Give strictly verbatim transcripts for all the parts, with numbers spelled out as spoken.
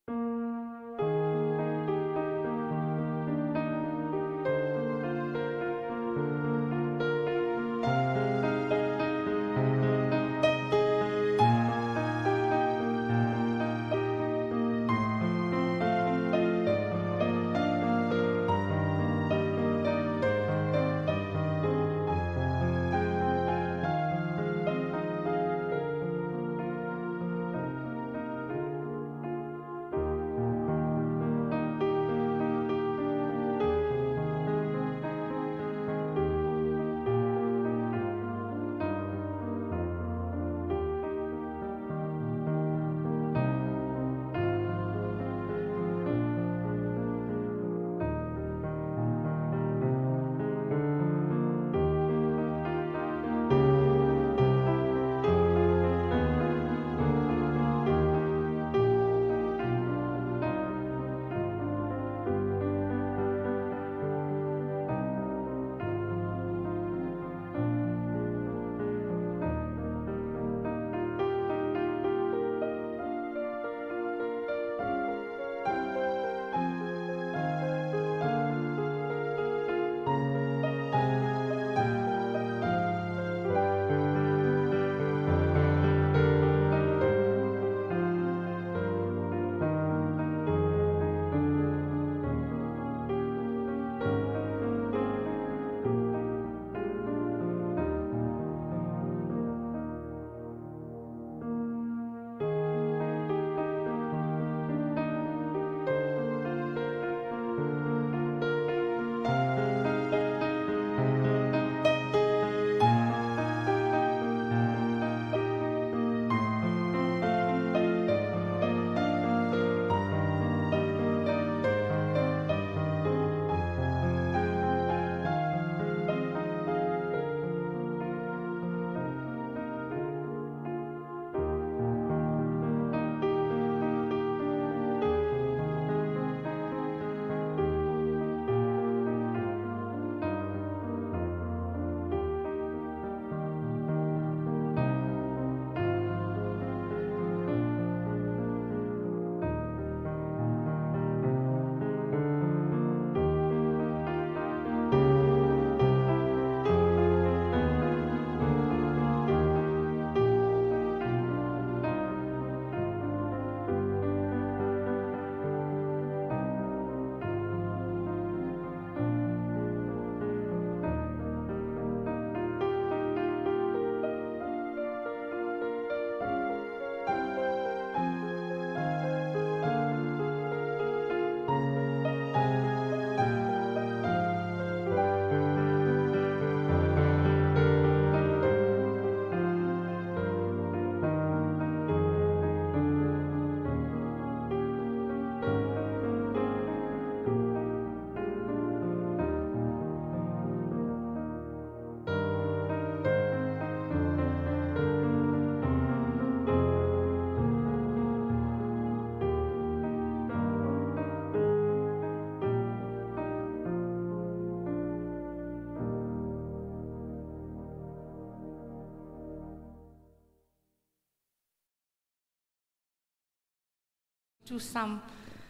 to some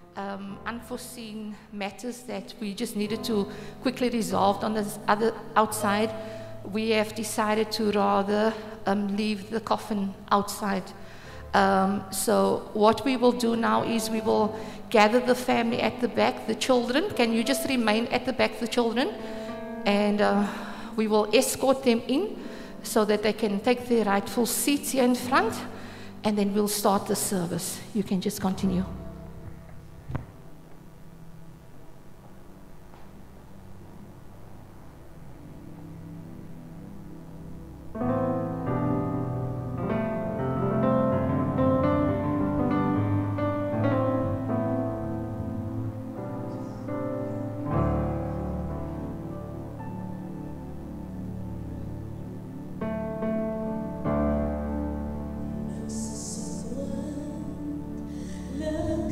um, unforeseen matters that we just needed to quickly resolve on the other outside, we have decided to rather um, leave the coffin outside. Um, so what we will do now is we will gather the family at the back, the children. Can you just remain at the back, the children? And uh, we will escort them in so that they can take their rightful seats here in front, and then we'll start the service. You can just continue. Love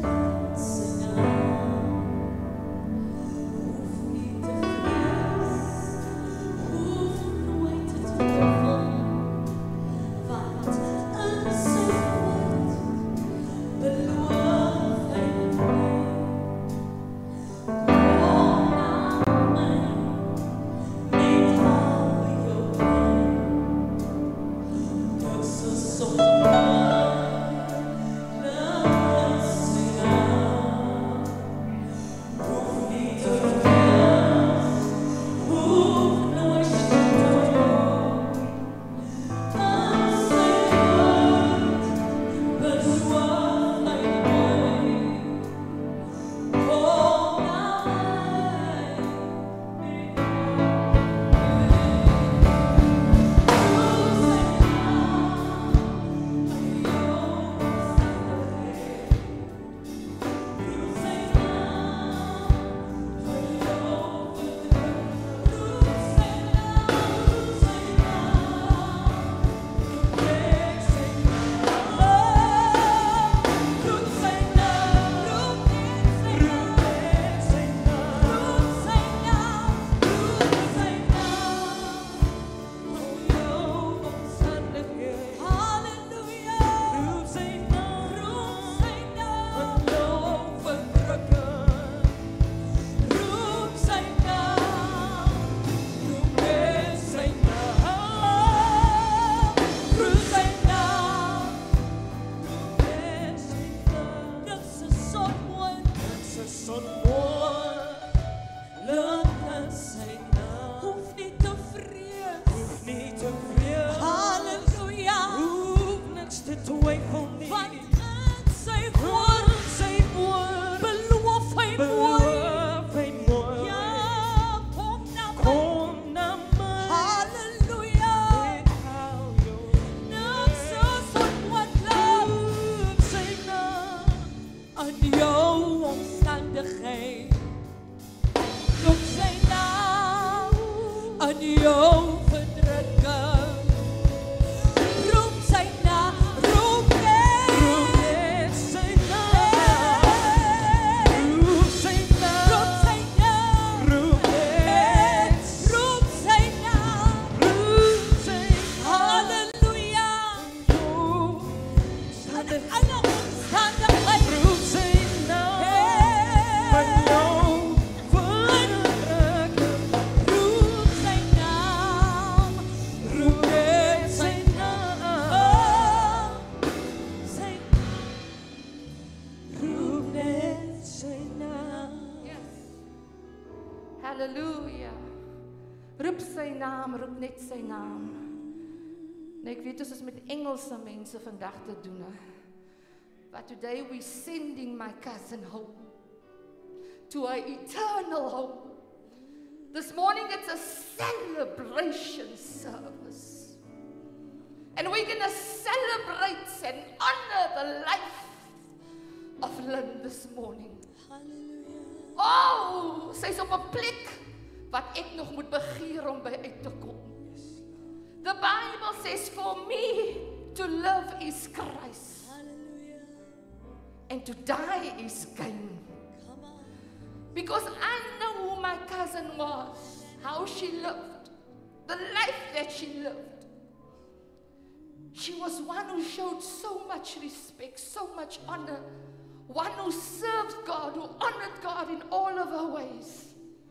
Halleluja. Roep sy naam, roep net sy naam. En ek weet ons is met Engelse mense vandag te doen. But today we sending my cousin home. To an eternal home. This morning it's a celebration service. And we're going to celebrate and honor the life of Lynn this morning. Oh, sy is op 'n plek wat ek nog moet begeer om by uit te kom. The Bible says for me to live is Christ. And to die is gain. Because I know who my cousin was, how she lived, the life that she lived. She was one who showed so much respect, so much honor. One who served God, who honored God in all of her ways.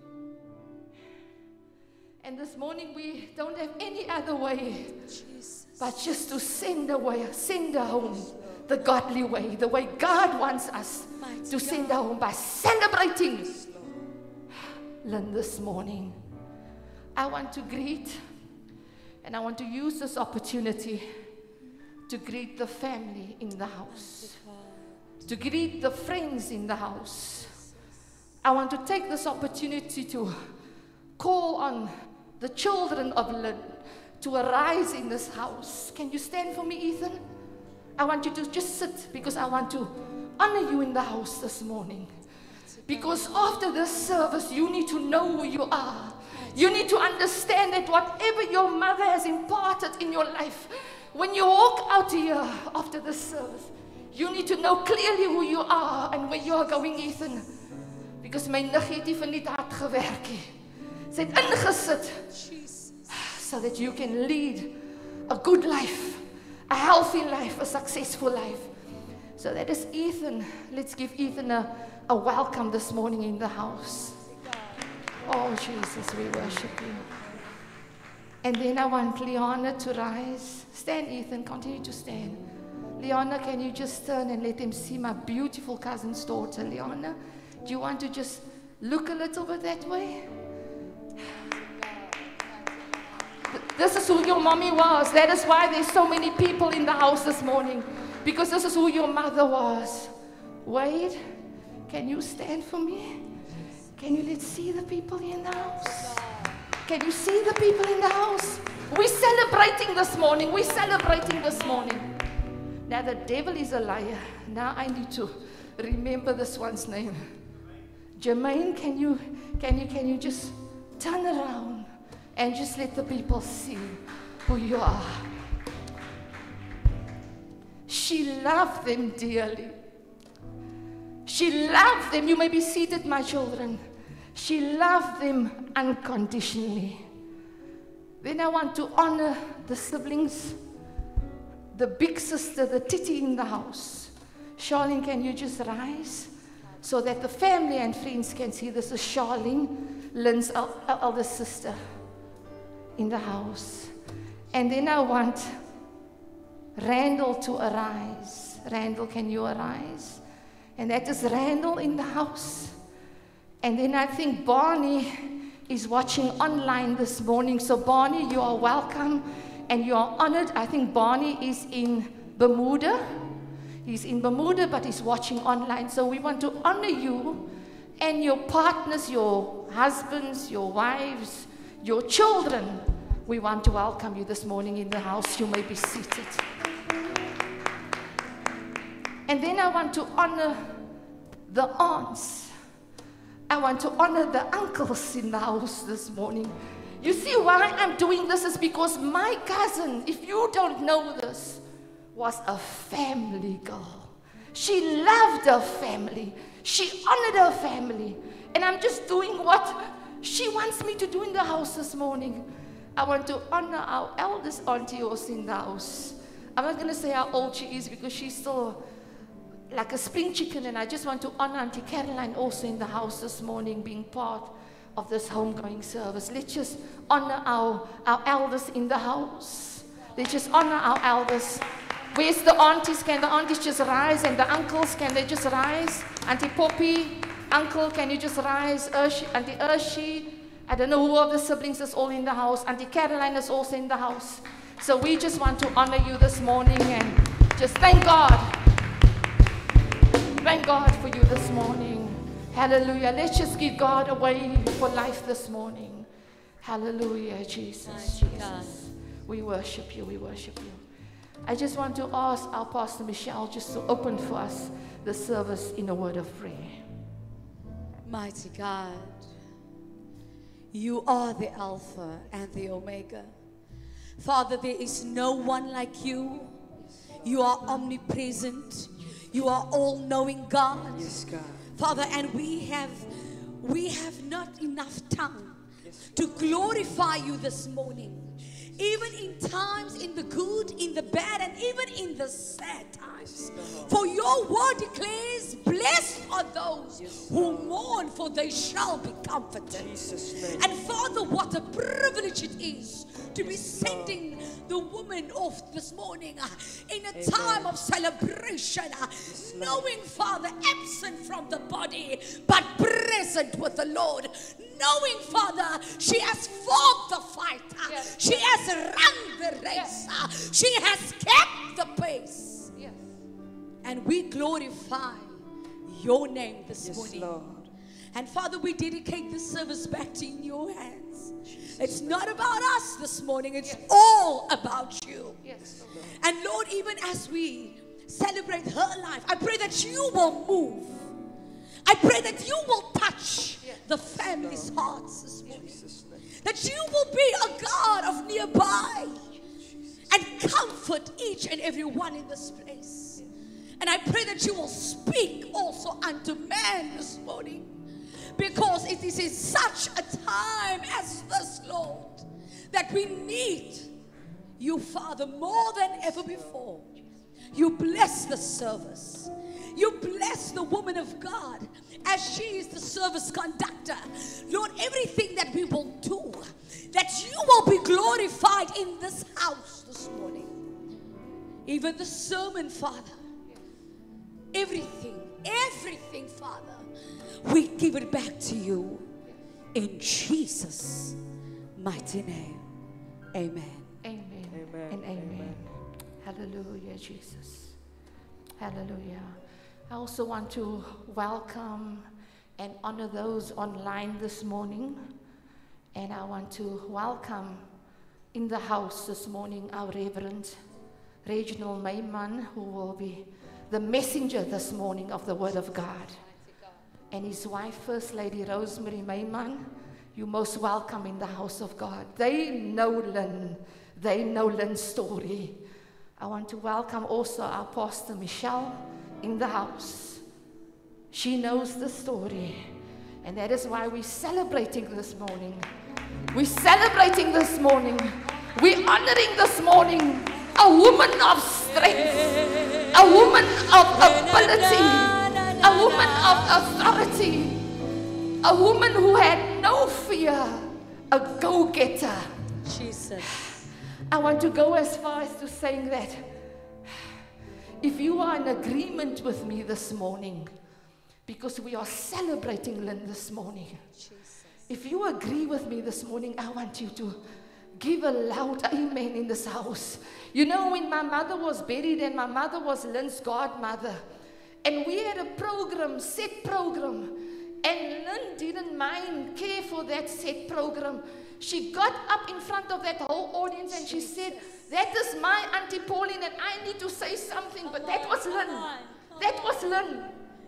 And this morning we don't have any other way Jesus. But just to send away, send her home the godly way, the way God wants us Mighty to send her home by celebrating Lynn this morning. I want to greet, and I want to use this opportunity to greet the family in the house. To greet the friends in the house. I want to take this opportunity to call on the children of Lynn to arise in this house. Can you stand for me, Ethan? I want you to just sit because I want to honor you in the house this morning. Because after this service, you need to know who you are. You need to understand that whatever your mother has imparted in your life, when you walk out here after this service, you need to know clearly who you are and where you are going, Ethan. Because my niggie het nie vir net hard gewerk nie. Sy het ingesit so that you can lead a good life, a healthy life, a successful life. So that is Ethan. Let's give Ethan a, a welcome this morning in the house. Oh, Jesus, we worship you. And then I want Liana to rise. Stand, Ethan. Continue to stand. Liana, can you just turn and let them see my beautiful cousin's daughter? Liana, do you want to just look a little bit that way? This is who your mommy was. That is why there's so many people in the house this morning. Because this is who your mother was. Wade, can you stand for me? Can you let's see the people in the house? Can you see the people in the house? We're celebrating this morning. We're celebrating this morning. Now the devil is a liar. Now I need to remember this one's name. Jermaine, can you, can you, can you just turn around and just let the people see who you are? She loved them dearly. She loved them. You may be seated, my children. She loved them unconditionally. Then I want to honor the siblings, the big sister, the titty in the house. Charlene, can you just rise so that the family and friends can see? This is Charlene, Lynn's el- eldest sister in the house. And then I want Randall to arise. Randall, can you arise? And that is Randall in the house. And then I think Barney is watching online this morning. So Barney, you are welcome and you are honored. I think Barney is in Bermuda. He's in Bermuda, but he's watching online. So we want to honor you and your partners, your husbands, your wives, your children. We want to welcome you this morning in the house. You may be seated. And then I want to honor the aunts. I want to honor the uncles in the house this morning. You see why I'm doing this is because my cousin, if you don't know this, was a family girl. She loved her family. She honored her family. And I'm just doing what she wants me to do in the house this morning. I want to honor our eldest auntie also in the house. I'm not going to say how old she is because she's still like a spring chicken, and I just want to honor Auntie Caroline also in the house this morning, being part of this homegoing service. Let's just honor our, our elders in the house. Let's just honor our elders. Where's the aunties? Can the aunties just rise? And the uncles, can they just rise? Auntie Poppy, uncle, can you just rise? Urshi, Auntie Urshi, I don't know who of the siblings is all in the house. Auntie Caroline is also in the house. So we just want to honor you this morning and just thank God. Thank God for you this morning. Hallelujah. Let's just give God away for life this morning. Hallelujah, Jesus. Jesus. We worship you. We worship you. I just want to ask our Pastor Michelle just to open for us the service in a word of prayer. Mighty God, you are the Alpha and the Omega. Father, there is no one like you. You are omnipresent. You are all-knowing God. Yes, God. Father, and we have we have not enough tongue to glorify you this morning. Even in times, in the good, in the bad, and even in the sad times. For your word declares, blessed are those who mourn, for they shall be comforted. And Father, what a privilege it is to be sending the woman off this morning uh, in a Amen. Time of celebration, uh, knowing, Father, absent from the body, but present with the Lord. Knowing, Father, she has fought the fight. Uh, yes. She has run the race. Yes. Uh, she has kept the pace. Yes. And we glorify your name this yes, morning. Lord. And Father, we dedicate this service back to in your hands. Jesus. It's not about us this morning. It's yes. all about you. Yes. And Lord, even as we celebrate her life, I pray that you will move. I pray that you will touch yes. the family's hearts this morning. That you will be a God of nearby and comfort each and every one in this place. And I pray that you will speak also unto man this morning. Because it is in such a time as this, Lord, that we need you, Father, more than ever before. You bless the service. You bless the woman of God as she is the service conductor. Lord, everything that we will do, that you will be glorified in this house this morning. Even the sermon, Father. Everything, everything, Father, we give it back to you in Jesus' mighty name. Amen. Amen. Amen. And amen. Amen. Hallelujah, Jesus. Hallelujah. I also want to welcome and honor those online this morning. And I want to welcome in the house this morning our Reverend Reginald Mayman, who will be the messenger this morning of the Word of God. And his wife, First Lady Rosemary Mayman, you're most welcome in the house of God. They know Lynn. They know Lynn's story. I want to welcome also our Pastor Michelle in the house. She knows the story. And that is why we're celebrating this morning. We're celebrating this morning. We're honoring this morning a woman of strength, a woman of ability, a woman of authority, a woman who had no fear, a go-getter. Jesus. I want to go as far as to saying that if you are in agreement with me this morning, because we are celebrating Lynn this morning, Jesus. if you agree with me this morning, I want you to give a loud amen in this house. You know, when my mother was buried and my mother was Lynn's godmother, and we had a program, set program, and Lynn didn't mind, care for that set program. She got up in front of that whole audience and she said, that is my Auntie Pauline and I need to say something, but that was Lynn. That was Lynn.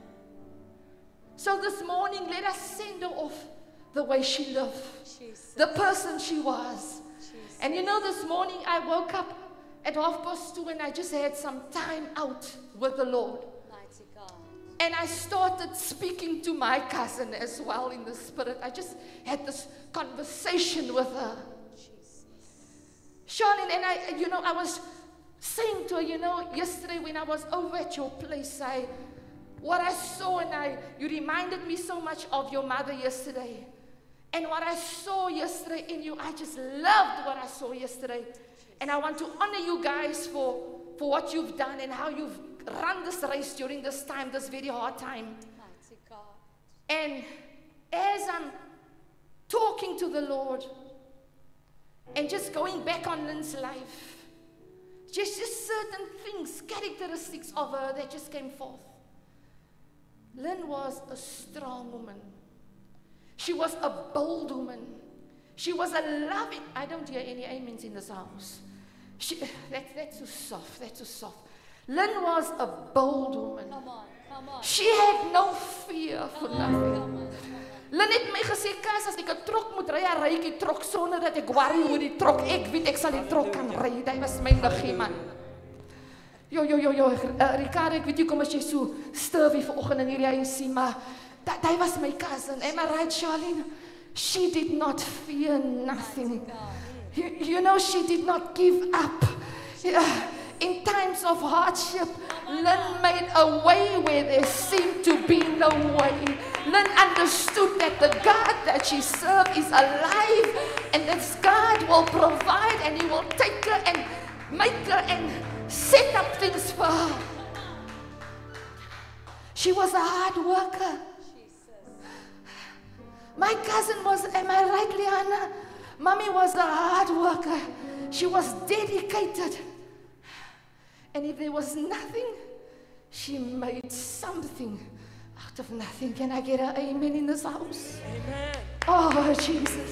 So this morning, let us send her off the way she lived, the person she was. And you know, this morning I woke up at half past two and I just had some time out with the Lord. And I started speaking to my cousin as well in the spirit. I just had this conversation with her. Charlene, and I, you know, I was saying to her, you know, yesterday when I was over at your place, I, what I saw and I, you reminded me so much of your mother yesterday. And what I saw yesterday in you, I just loved what I saw yesterday. And I want to honor you guys for, for what you've done and how you've run this race during this time, this very hard time. And as I'm talking to the Lord and just going back on Lynn's life, just, just certain things, characteristics of her that just came forth. Lynn was a strong woman. She was a bold woman. She was a loving, I don't hear any amens in this house. She, that, that's too soft, that's too soft. Lynn was a bold woman. Come on, come on. She had no fear for Come on, nothing. come on, come on. Lynn het my gesê, "Kas, as ek 'n trok moet ry, ry ek die trok sonder dat ek worry oor die trok. Ek weet ek sal die trok kan ry." Dit was my liggie man. Jo jo jo jo, uh, Ricardo, ek weet jy kom as jy so sturvy vanoggend in hierdie huis sien, maar dat hy was my cousin. Am I right, Charlene? She did not fear nothing. You, you know, she did not give up. Yeah. In times of hardship, Lynn made a way where there seemed to be no way. Lynn understood that the God that she served is alive, and that God will provide, and He will take her and make her and set up things for her. She was a hard worker. My cousin was, am I right, Liana? Mommy was a hard worker. She was dedicated. And if there was nothing, she made something out of nothing. Can I get an amen in this house? Amen. Oh, Jesus.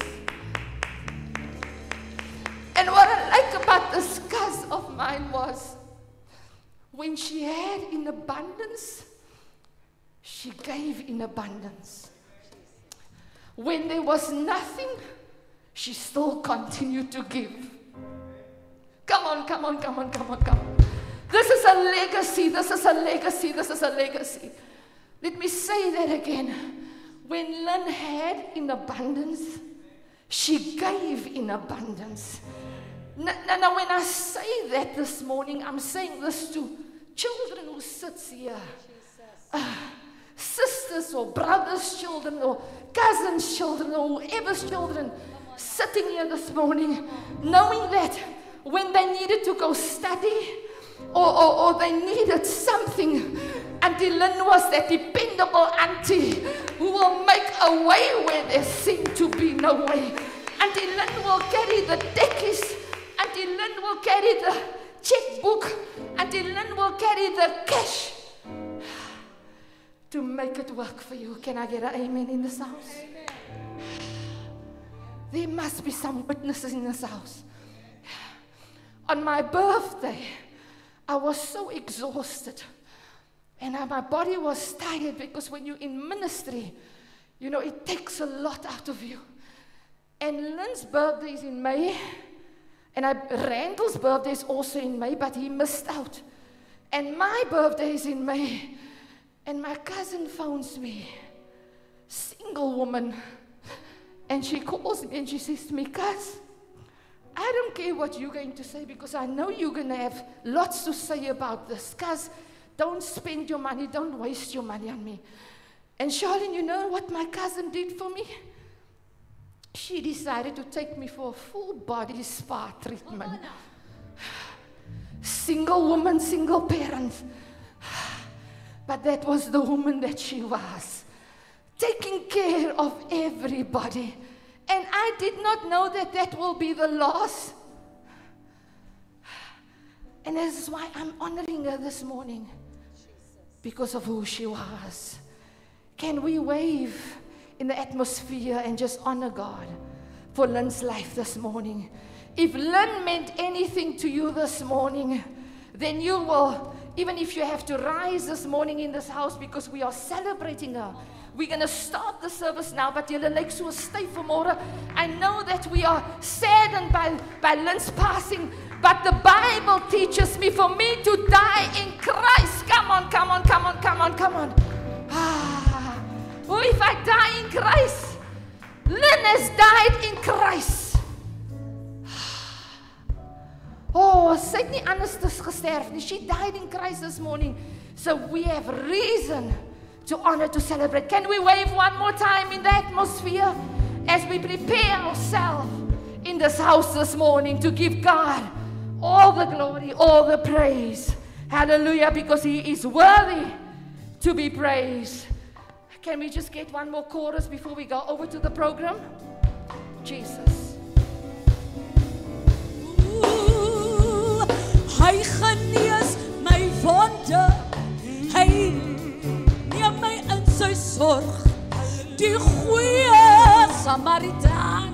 And what I like about this cousin of mine was, when she had in abundance, she gave in abundance. When there was nothing, she still continued to give. Come on, come on, come on, come on, come on. This is a legacy, this is a legacy, this is a legacy. Let me say that again. When Lynn had in abundance, she gave in abundance. Now, now, when I say that this morning, I'm saying this to children who sit here. uh, sisters or brothers' children or cousins' children or whoever's children sitting here this morning, knowing that when they needed to go study or, or, or they needed something, Auntie Lynn was that dependable auntie who will make a way where there seemed to be no way. Auntie Lynn will carry the deckies. Auntie Lynn will carry the checkbook. Auntie Lynn will carry the cash to make it work for you. Can I get an amen in this house? Amen. There must be some witnesses in this house. On my birthday, I was so exhausted. And my body was tired because when you're in ministry, you know, it takes a lot out of you. And Lynn's birthday is in May. And I, Randall's birthday is also in May, but he missed out. And my birthday is in May. And my cousin phones me, single woman. And she calls me and she says to me, "Cuz, I don't care what you're going to say because I know you're going to have lots to say about this. Cuz, don't spend your money, don't waste your money on me." And Charlene, you know what my cousin did for me? She decided to take me for a full body spa treatment. Single woman, single parent. But that was the woman that she was, taking care of everybody. And I did not know that that will be the loss. And this is why I'm honoring her this morning, because of who she was. Can we wave in the atmosphere and just honor God for Lynn's life this morning? If Lynn meant anything to you this morning, then you will, even if you have to rise this morning in this house, because we are celebrating her. We're going to start the service now, but julle lyk so stay for more. I know that we are saddened by, by Lynn's passing, but the Bible teaches me for me to die in Christ. Come on, come on, come on, come on, come on. Ah, oh, if I die in Christ, Lynn has died in Christ. Oh, sy het nie anders gesterf nie. She died in Christ this morning. So we have reason to honor, to celebrate. Can we wave one more time in the atmosphere as we prepare ourselves in this house this morning to give God all the glory, all the praise. Hallelujah, because He is worthy to be praised. Can we just get one more chorus before we go over to the program? Jesus. Ooh, hy genees my wonde. Hy neem my in sy sorg. Die goeie Samaritaan.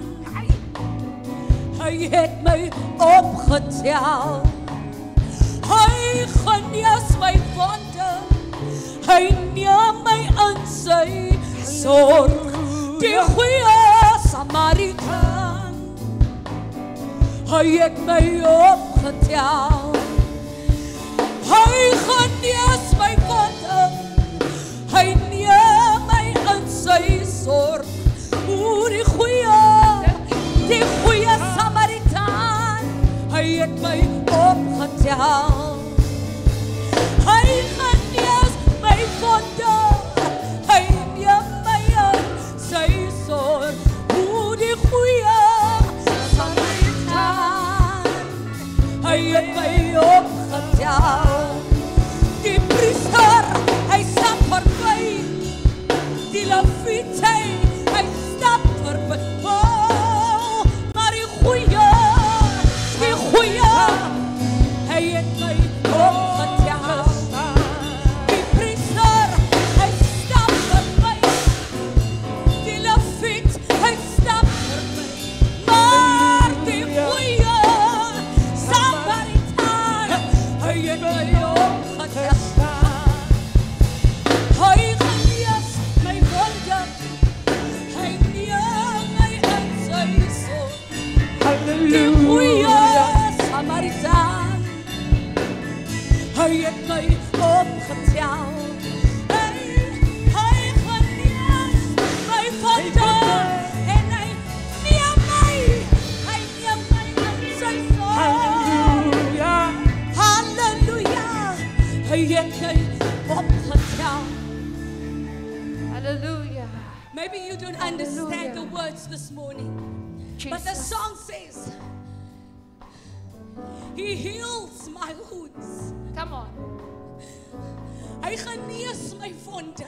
Hy het my opgetel. Hy genees my wonde. Hy neem my in sy sorg. Die goeie Samaritaan. Hy het my opgetel. Hy genees my wonde. Hy neem my in sy sorg. O die goeie, die goeie Samaritaan. Hy het my opgetel. Hy genees my wonde. Hy neem my in sy sorg. O die goeie Samaritaan. Hy het my opgetel. Die priester, hy stap verby. Die leviet, hy, hy stap verby. Oh, maar die goeie, die goeie, hy het my opgetel. Die priester, hy stap verby. Die leviet, hy stap verby. Maar die goeie Samaritaan, hy het my opgetel. Hy genees my wonde. Hy neem my in sy sorg. Die goeie Samaritaan, hy het my opgetel. Hy, hy genees my wonde. En hy neem my, hy neem my in sy sorg. Halleluja, Hy het my opgetel. Hallelujah. Maybe you don't understand Hallelujah. the words this morning. But the Jesus. song says, He heals my wounds. Come on. Hy genees my wonde.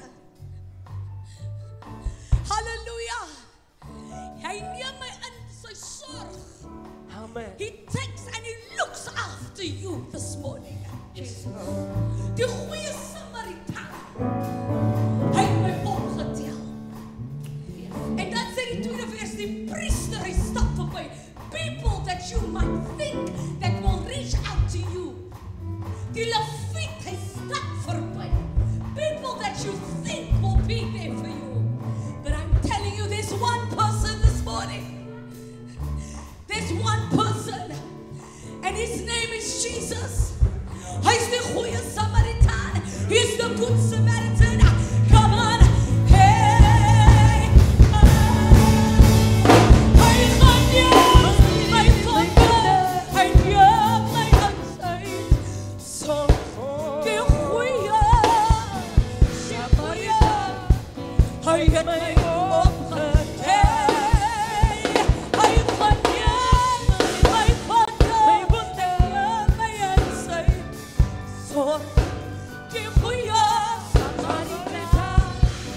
Hallelujah. Hy neem my in sy sorg. Amen. He takes and he looks after you this morning. Jesus. Die goeie Samaritaan. Hy het my opgetel. En dan sê die tweede vers, die priester, hy stap verby. People that you might think that will reach out to you. Die Leviet, hy stap verby. People that you think will be there for you. But I'm telling you, there's one person this morning. There's one person. And his name is Jesus. Hy's die goeie Samaritaan. He's the good Samaritan. Come on. Hey. Hy gaan neem my wonde. Hy neem my aansyn. So die goeie Samaritaan. Hy het my opgetel. Hy gaan neem my wonde. Hy neem my aansyn. So die goeie Samaritaan.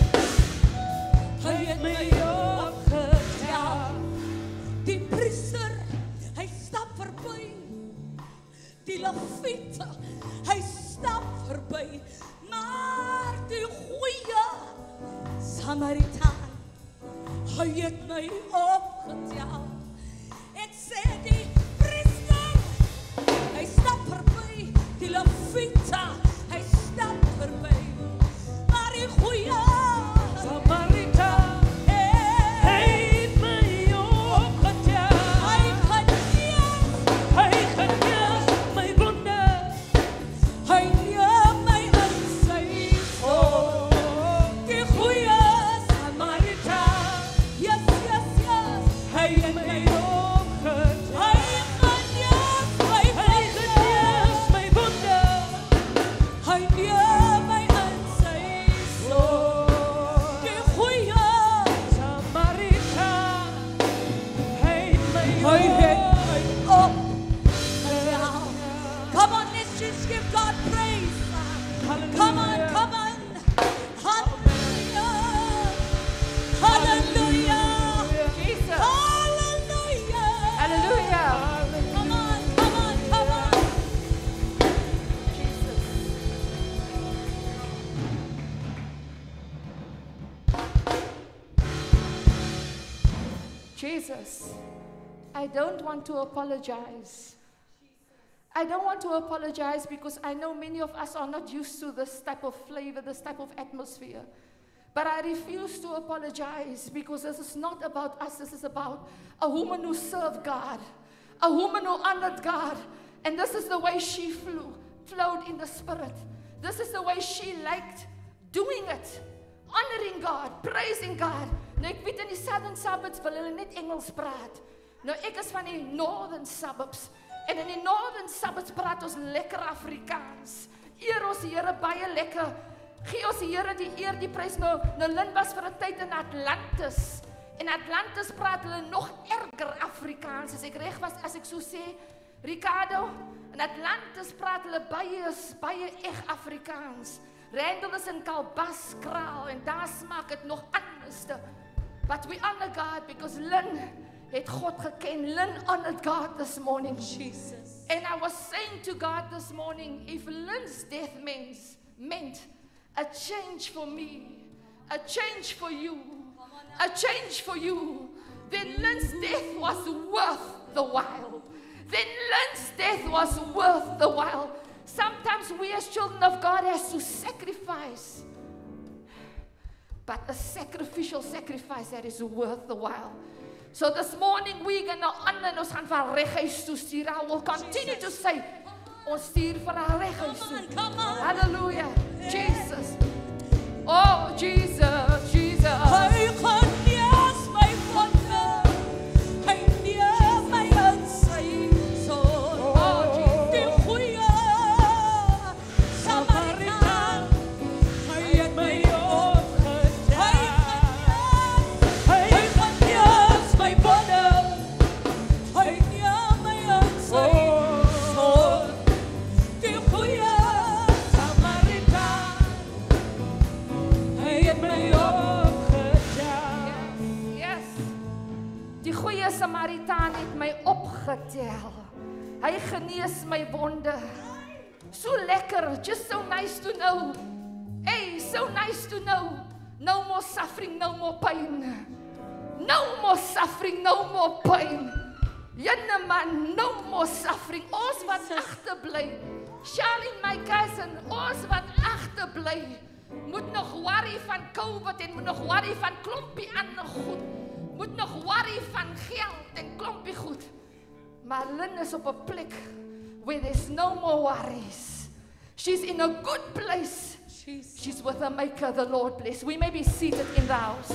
Hy het my opgetel. Die priester, hy stap verby. Die Leviet, hy stap verby. Maar die goeie Samaritaan, hy het my opgetel. Ek sê die priester, hy stap verby. Die Leviet, hy stap verby. Maar die goeie Samaritaan, hy het my opgetel. hy genees, Hy genees my wonde. hy neem my in sy sorg. Die goeie Samaritaan, yes, yes, yes. hy het my opgetel. Hy genees my Hy genees my wonde. Hy neem my in sy sorg. Die goeie Samaritaan, hy het my Hy het opgetel. my opgetel. Come on, let's just give God praise. Come on, come on. Hallelujah. Hallelujah. Jesus. Hallelujah. Hallelujah. Come on, come on, come on. Jesus. Jesus, I don't want to apologize. I don't want to apologize because I know many of us are not used to this type of flavor, this type of atmosphere. But I refuse to apologize because this is not about us. This is about a woman who served God, a woman who honored God. And this is the way she flew, flowed in the Spirit. This is the way she liked doing it, honoring God, praising God. Nou ek weet in die southern suburbs wil hulle net Engels praat. Nou ek is van die northern suburbs. En in die northern suburbs praat ons lekker Afrikaans. Eer ons die Here baie lekker. Gee ons die Here die eer, die prys. Nou, nou Lynn was vir 'n tyd in Atlantis. In Atlantis praat hulle nog erger Afrikaans. As ek reg was, as ek so sê, Ricardo, in Atlantis praat hulle baie, baie eg Afrikaans. Randall is in Kalbas kraal en daar smaak het nog anderste. But we honor God because Lynn het God geken. Lynn honored God this morning. Jesus. And I was saying to God this morning, if Lynn's death means, meant a change for me, a change for you, a change for you, then Lynn's death was worth the while. Then Lynn's death was worth the while. Sometimes we as children of God have to sacrifice, but a sacrificial sacrifice that is worth the while. So this morning we're going to honor and ons gaan vir haar reghuis toe stuur. I will continue to say, ons stuur vir haar reghuis Come on, toe. come on. Hallelujah. Jesus. Oh, Jesus, Jesus. Hy genees my wonde. Hy neem my in sy sorg. Oh, Jesus. Die goeie tel. Hy genees my wonde. So lekker, just so nice to know. Hey, so nice to know. No more suffering, no more pain. No more suffering, no more pain. Jenne man, no more suffering. Ons wat agterbly. Charlene, my cousin, ons wat agterbly. Moet nog worry van COVID en moet nog worry van klompie ander goed. Moet nog worry van geld en klompie goed. Maar Lynn is op 'n plek where there's no more worries. She's in a good place. Jesus. She's with her Maker, the Lord bless. We may be seated in the house.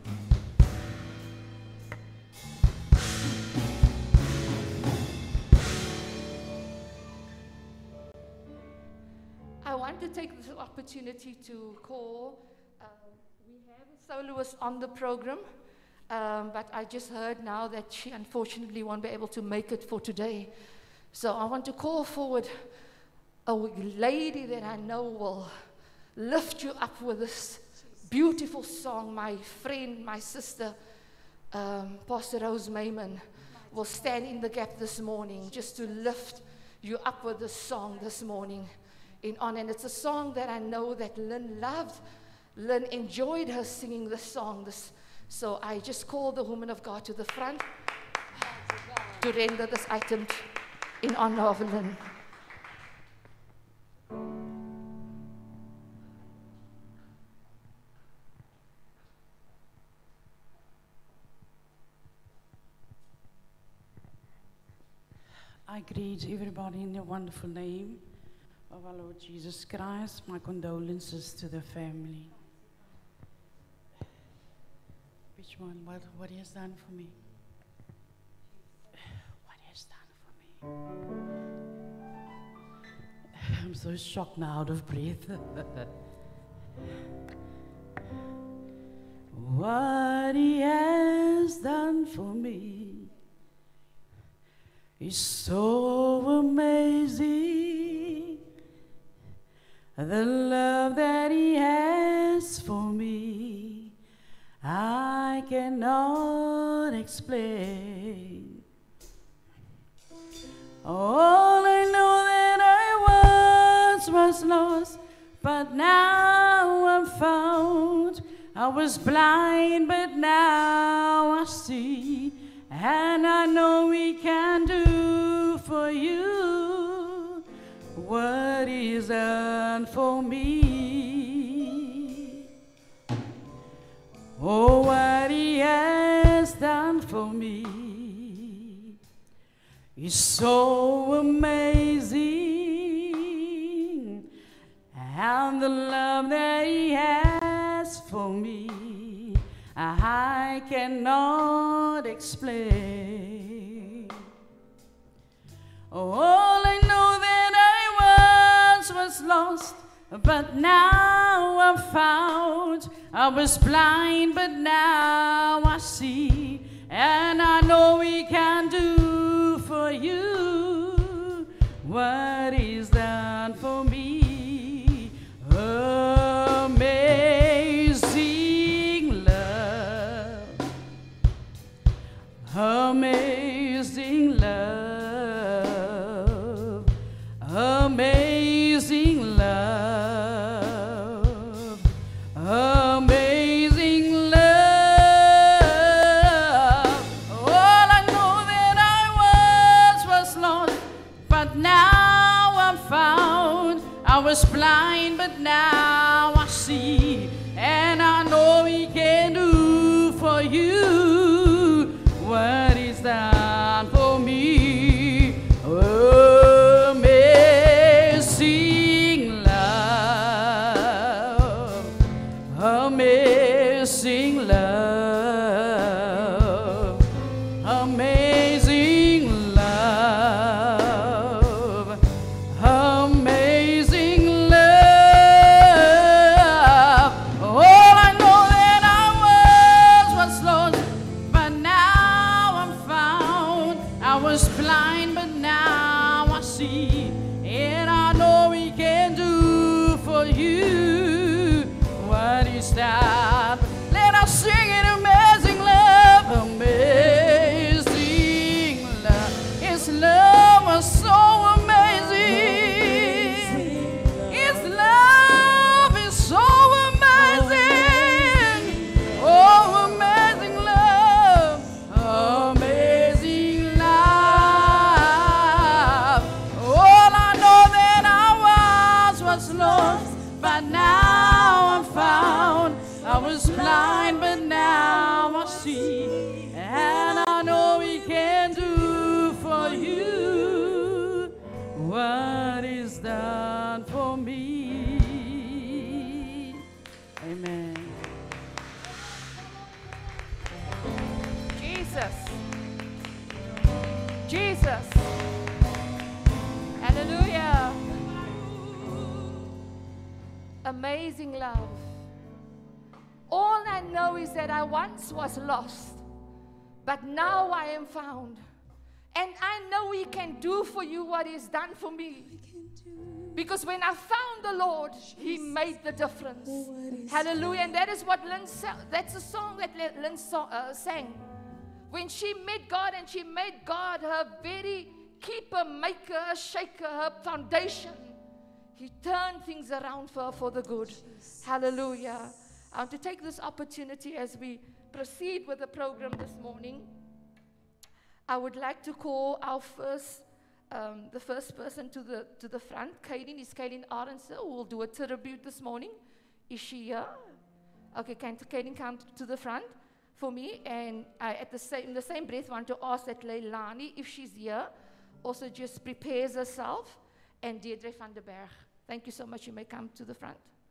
I want to take this opportunity to call. Um, we have a soloist on the program, um, but I just heard now that she unfortunately won't be able to make it for today. So I want to call forward a lady that I know will lift you up with this beautiful song. My friend, my sister, um, Pastor Rose Mayman, will stand in the gap this morning just to lift you up with this song this morning in honor. And it's a song that I know that Lynn loved. Lynn enjoyed her singing this song. This, so I just call the woman of God to the front to render this item in honor of Lynn. I greet everybody in the wonderful name of our Lord Jesus Christ. My condolences to the family. Which one? What, what he has done for me? What he has done for me? I'm so shocked now, out of breath. What he has done for me is so amazing. The love that he has for me, I cannot explain. All I know that I once was lost, but now I'm found. I was blind, but now I see. And I know we can do for you what is done for me. Oh, what he has done for me is so amazing. And the love that he has for me, I cannot explain. All I know that I once was lost, but now I'm found. I was blind, but now I see. And I know we can do for you what is done for me. Amazing love, amazing love, amazing love, amazing love. All I know that I was was lost, but now I'm found. I was blind, but now I see. And I know he can do for you what is done for me. Amazing love, amazing love, amazing love, amazing love. All I know that I was was lost, but now I'm found. I lost, but now I'm found. I was blind, but now I see. And I know He can do for you what He's done for me. Amen. Jesus. Jesus. Hallelujah. Amazing love. All I know is that I once was lost, but now I am found. And I know He can do for you what He's done for me. Because when I found the Lord, He made the difference. Hallelujah. And that is what Lynn, that's a song that Lynn uh, sang. When she met God and she made God her very keeper, maker, shaker, her foundation, He turned things around for her for the good. Hallelujah. I want to take this opportunity as we proceed with the program this morning. I would like to call our first, um, the first person to the to the front. Kaylin, is Kaylin Arendse, who will do a tribute this morning. Is she here? Okay, can Kaylin come to the front for me? And I, at the same, in the same breath, want to ask that Leilani, if she's here, also just prepares herself. And Deirdre van der Berg. Thank you so much. You may come to the front.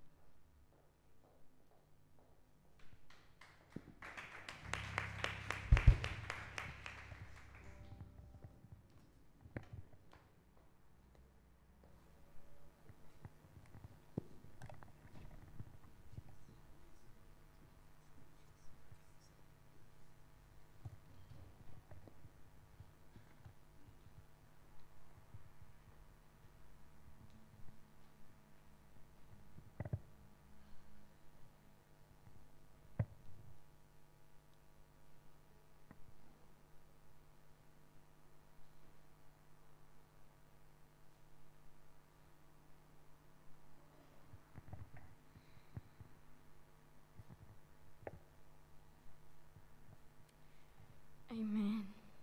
Amen.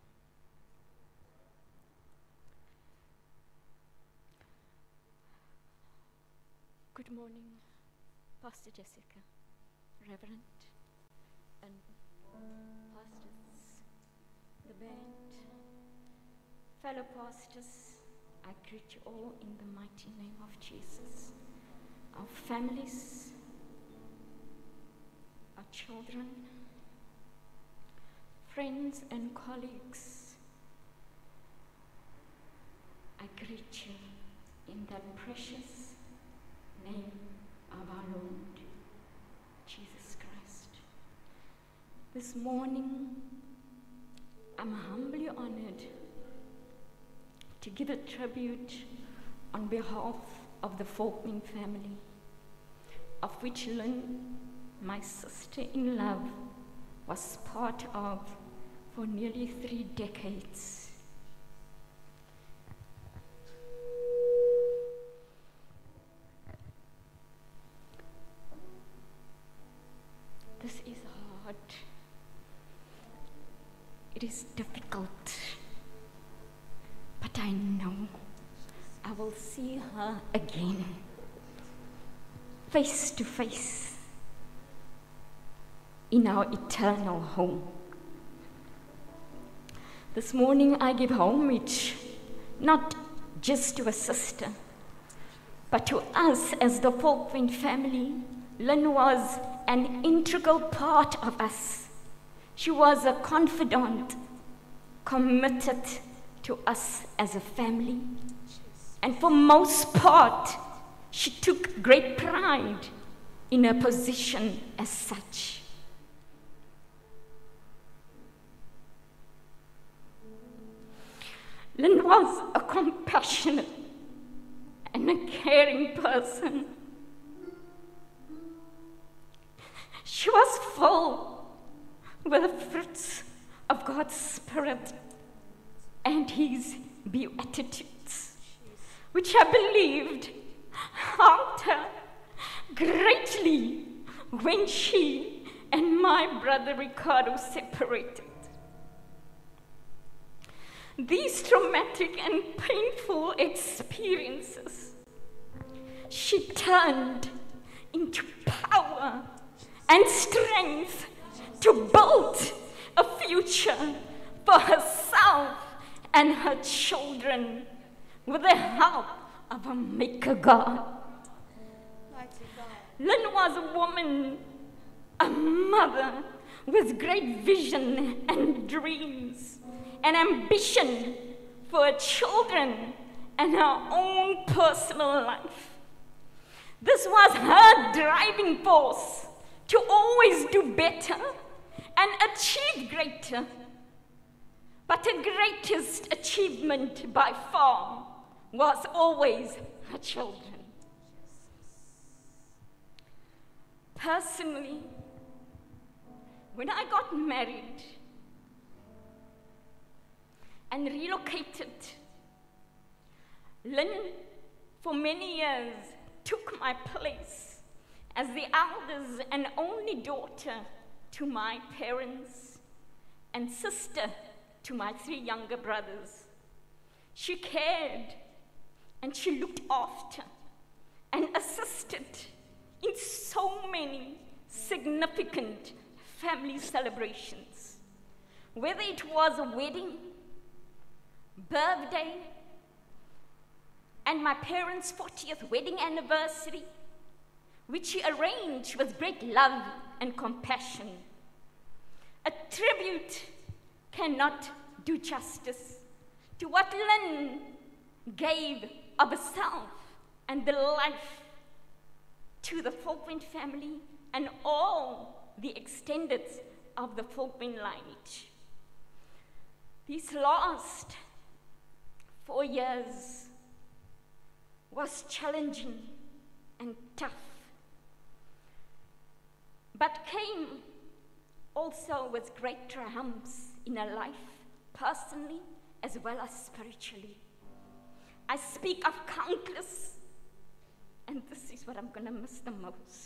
Good morning, Pastor Jessica, Reverend, and pastors, the band, fellow pastors. I greet you all in the mighty name of Jesus. Our families, our children, friends and colleagues, I greet you in that precious name of our Lord Jesus Christ. This morning, I'm humbly honored to give a tribute on behalf of the Faulkner family, of which Lynn, my sister-in-love, was part of for nearly three decades. This is hard. It is difficult. But I know I will see her again, face to face, in our eternal home. This morning I give homage not just to a sister, but to us as the Faulkner family. Lynn was an integral part of us. She was a confidant, committed to us as a family. And for most part, she took great pride in her position as such. Lynn was a compassionate and a caring person. She was full with the fruits of God's Spirit and His beatitudes, which I believed helped her greatly when she and my brother Ricardo separated. These traumatic and painful experiences she turned into power and strength to build a future for herself and her children with the help of a maker God. Lynn was a woman, a mother with great vision and dreams and ambition for her children and her own personal life. This was her driving force to always do better and achieve greater. But her greatest achievement by far was always her children. Personally, when I got married and relocated, Lynn, for many years, took my place as the eldest and only daughter to my parents and sister to my three younger brothers. She cared and she looked after and assisted in so many significant family celebrations, whether it was a wedding, birthday, and my parents' fortieth wedding anniversary, which she arranged with great love and compassion. A tribute cannot do justice to what Lynn gave of herself and the life to the Falkwind family and all the extended of the Falkwind lineage. These last four years was challenging and tough, but came also with great triumphs in her life, personally as well as spiritually. I speak of countless, and this is what I'm going to miss the most.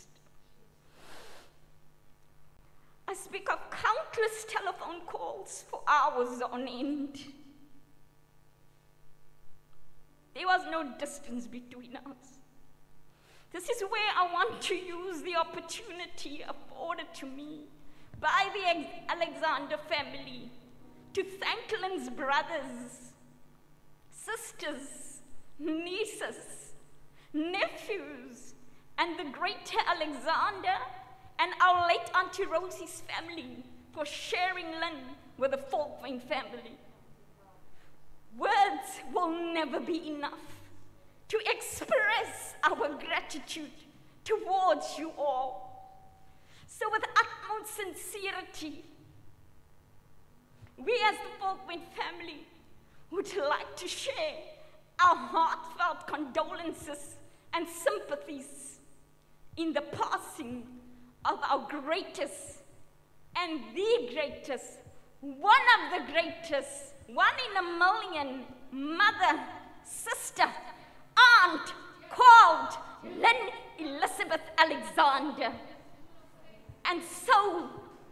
I speak of countless telephone calls for hours on end. There was no distance between us. This is where I want to use the opportunity afforded to me by the Alexander family to thank Lynn's brothers, sisters, nieces, nephews, and the greater Alexander and our late Auntie Rosie's family for sharing Lynn with the Falkwind family. Words will never be enough to express our gratitude towards you all. So with utmost sincerity, we as the Falkwind family would like to share our heartfelt condolences and sympathies in the passing of our greatest and the greatest, one of the greatest, one in a million, mother, sister, aunt, called Lynn Elizabeth Alexander. And so,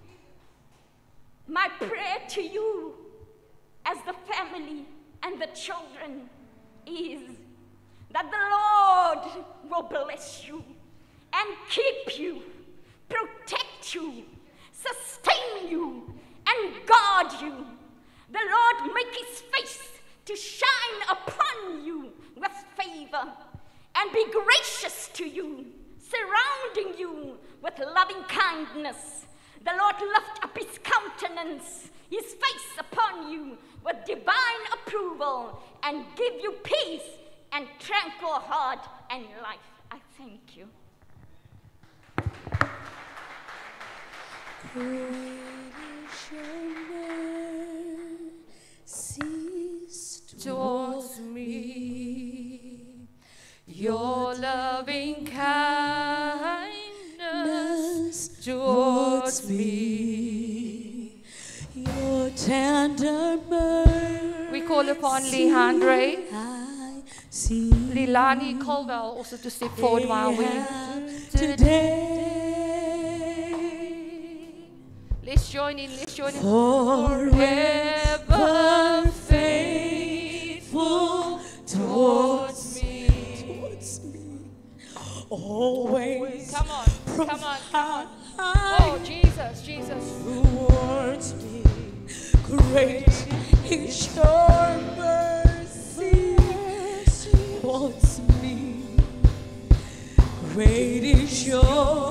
my prayer to you as the family and the children is that the Lord will bless you and keep you, protect you, sustain you, and guard you. The Lord make his face to shine upon you with favor and be gracious to you, surrounding you with loving kindness. The Lord lift up his countenance, his face upon you with divine approval and give you peace and tranquil heart and life. I thank you. Towards me, your loving kindness towards me, your tender mercy. We call upon Leandre, I see Lilani Colwell also to step forward while we today. Let's join in, let's join in. Forever faithful towards me, towards me. always Come on, come on, come on. provide Oh, Jesus, Jesus. towards me. Great is your mercy towards me. Great is your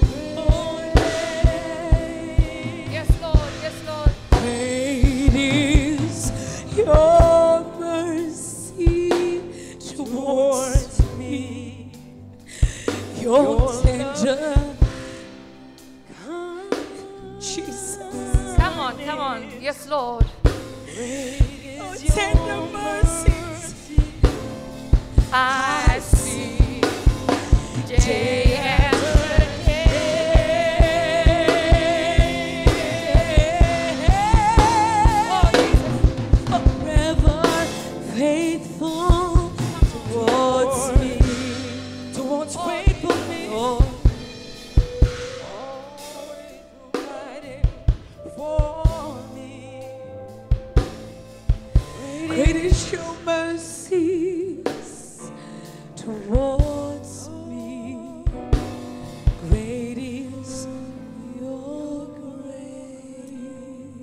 Yes, Lord, yes, Lord. Great is your mercy towards me. Your tender, kind, Jesus. Come on, come on. Yes, Lord. Your tender mercies I see day after Oh, Jesus. forever faithful towards me. Towards faithful me. Oh, Always providing for me. great is your mercies towards me. Great is your grace.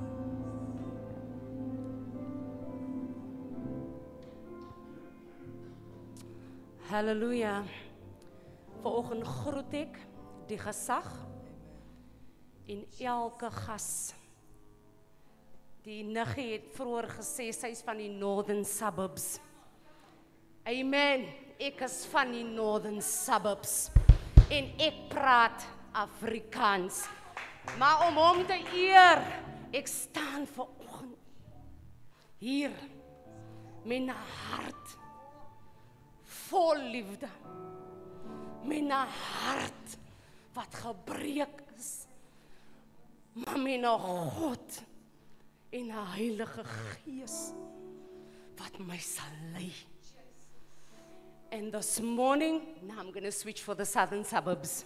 Halleluja. Vanoggend groet ek die gesag en elke gas. Die niggie het vroeër gesê sy is van die Northern Suburbs. Amen. Ek is van die Northern Suburbs en ek praat Afrikaans. Maar om hom te eer, ek staan vanoggend hier met 'n hart vol liefde. Met 'n hart wat gebreek is. Maar met 'n God en 'n Heilige Gees wat my sal lei. And this morning, now I'm going to switch for the southern suburbs.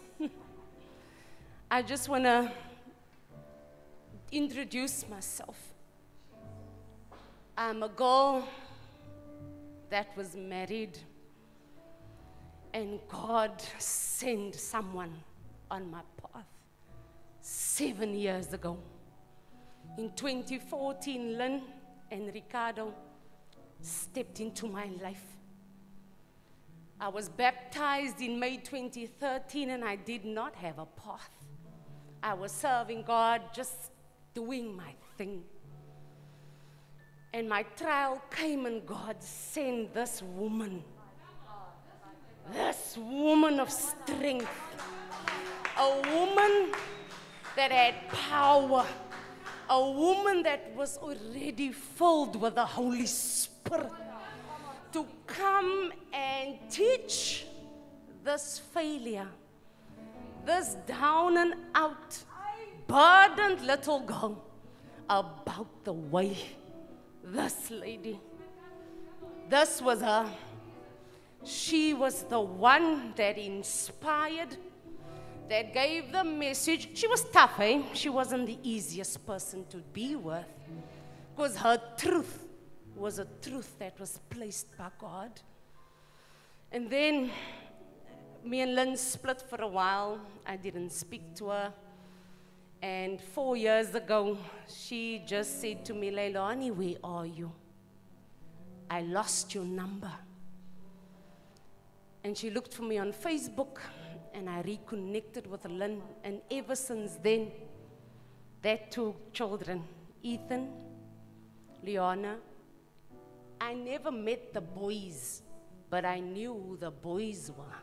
I just want to introduce myself. I'm a girl that was married, and God sent someone on my path seven years ago. In twenty fourteen, Lynn and Ricardo stepped into my life. I was baptized in May twenty thirteen, and I did not have a path. I was serving God, just doing my thing. And my trial came, and God sent this woman, this woman of strength, a woman that had power, a woman that was already filled with the Holy Spirit, to come and teach this failure, this down and out, burdened little girl about the way. This lady, this was her. She was the one that inspired, that gave the message. She was tough, eh? She wasn't the easiest person to be with, because her truth was a truth that was placed by God. And then me and Lynn split for a while. I didn't speak to her. And four years ago, she just said to me, Leilani, where are you? I lost your number. And she looked for me on Facebook, and I reconnected with Lynn. And ever since then, that two children, Ethan, Leona, I never met the boys, but I knew who the boys were.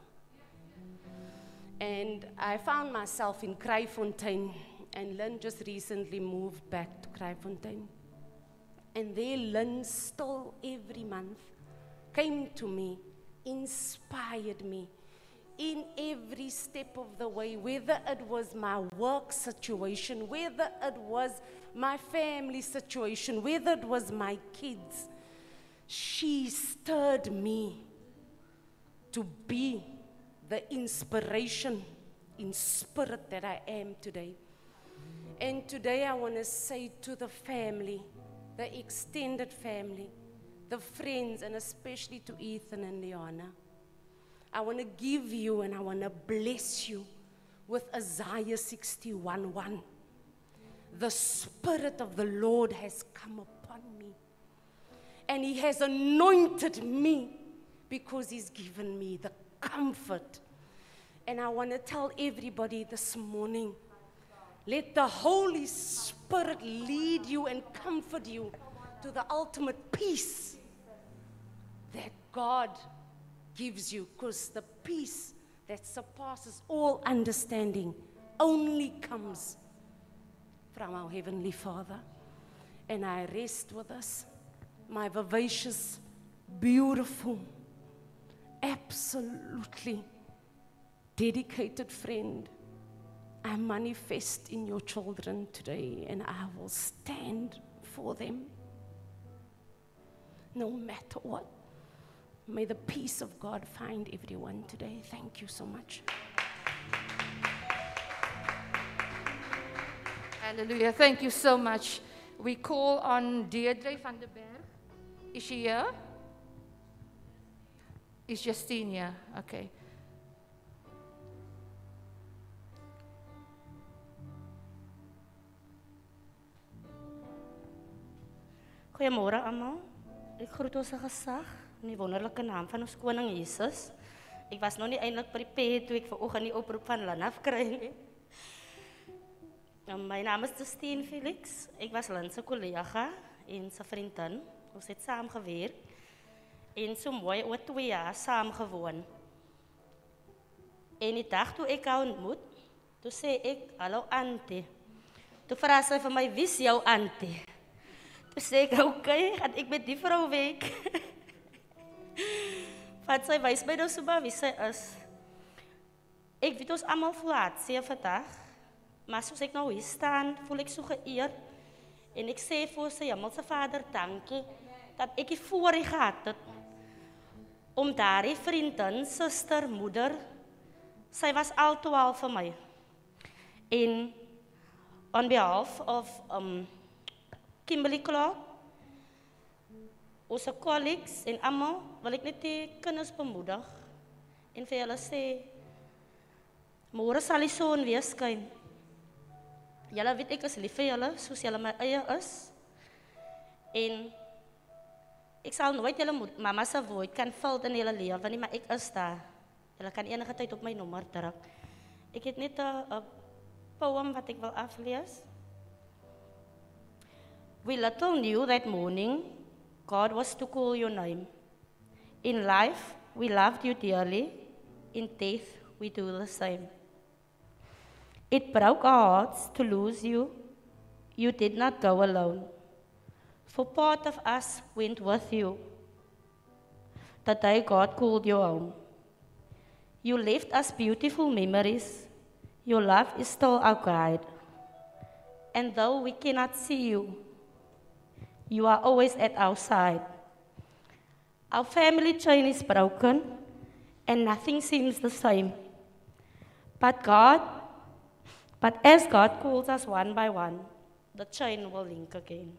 And I found myself in Kraaifontein, and Lynn just recently moved back to Kraaifontein. And there Lynn still every month came to me, inspired me in every step of the way, whether it was my work situation, whether it was my family situation, whether it was my kids. She stirred me to be the inspiration in spirit that I am today. And today I want to say to the family, the extended family, the friends, and especially to Ethan and Leona, I want to give you and I want to bless you with Isaiah sixty-one one. The Spirit of the Lord has come upon me, and He has anointed me because He's given me the comfort. And I want to tell everybody this morning, let the Holy Spirit lead you and comfort you to the ultimate peace that God gives you, because the peace that surpasses all understanding only comes from our Heavenly Father. And I rest with us, my vivacious, beautiful, absolutely dedicated friend. I manifest in your children today, and I will stand for them no matter what. May the peace of God find everyone today. Thank you so much. Hallelujah. Thank you so much. We call on Deirdre van der Berg. Is she here? Is Justine here? Okay. Goeiemôre almal. Ek groet ons gesag in die wonderlike naam van ons koning Jesus. Ek was nog nie eintlik prepared toe ek vanoggend die oproep van Lana kry nie. Um, my naam is Justine Felix. Ek was Lana se kollega en sy vriendin. Ons het saam gewerk en so mooi oor twee jaar saam gewoon. En die dag toe ek haar ontmoet, toe sê ek, hallo auntie. Toe vra sy vir my, wie is jou auntie? Toe sê ek, okay, gaan ek met die vrou werk. Want sy wys my nou so maar wie sy is. Ek weet ons allemaal voel hartseer vandag, maar soos ek nou hier staan, voel ek so geëerd. En ek sê vir sy Hemelse Vader, dankie, dat ek die voorrecht gehad het, om daar die vriendin, suster, moeder, sy was al toe al vir my. En on behalf of um, Kimberly Clark, onze colleagues en allemaal, wil ek net die kinders bemoedig en vir julle sê, môre sal die son weer skyn. Julle weet ek is lief vir julle, soos julle my eie is. En ek sal nooit julle mama se void kan vul in julle lewe nie, maar ek is daar. Julle kan enige tyd op my nommer druk. Ek het net 'n poem wat ek wil aflees. We little knew that morning God was to call your name. In life, we loved you dearly. In death, we do the same. It broke our hearts to lose you. You did not go alone. For part of us went with you. The day God called you home. You left us beautiful memories. Your love is still our guide. And though we cannot see you, you are always at our side. Our family chain is broken, and nothing seems the same. But God, but as God calls us one by one, the chain will link again.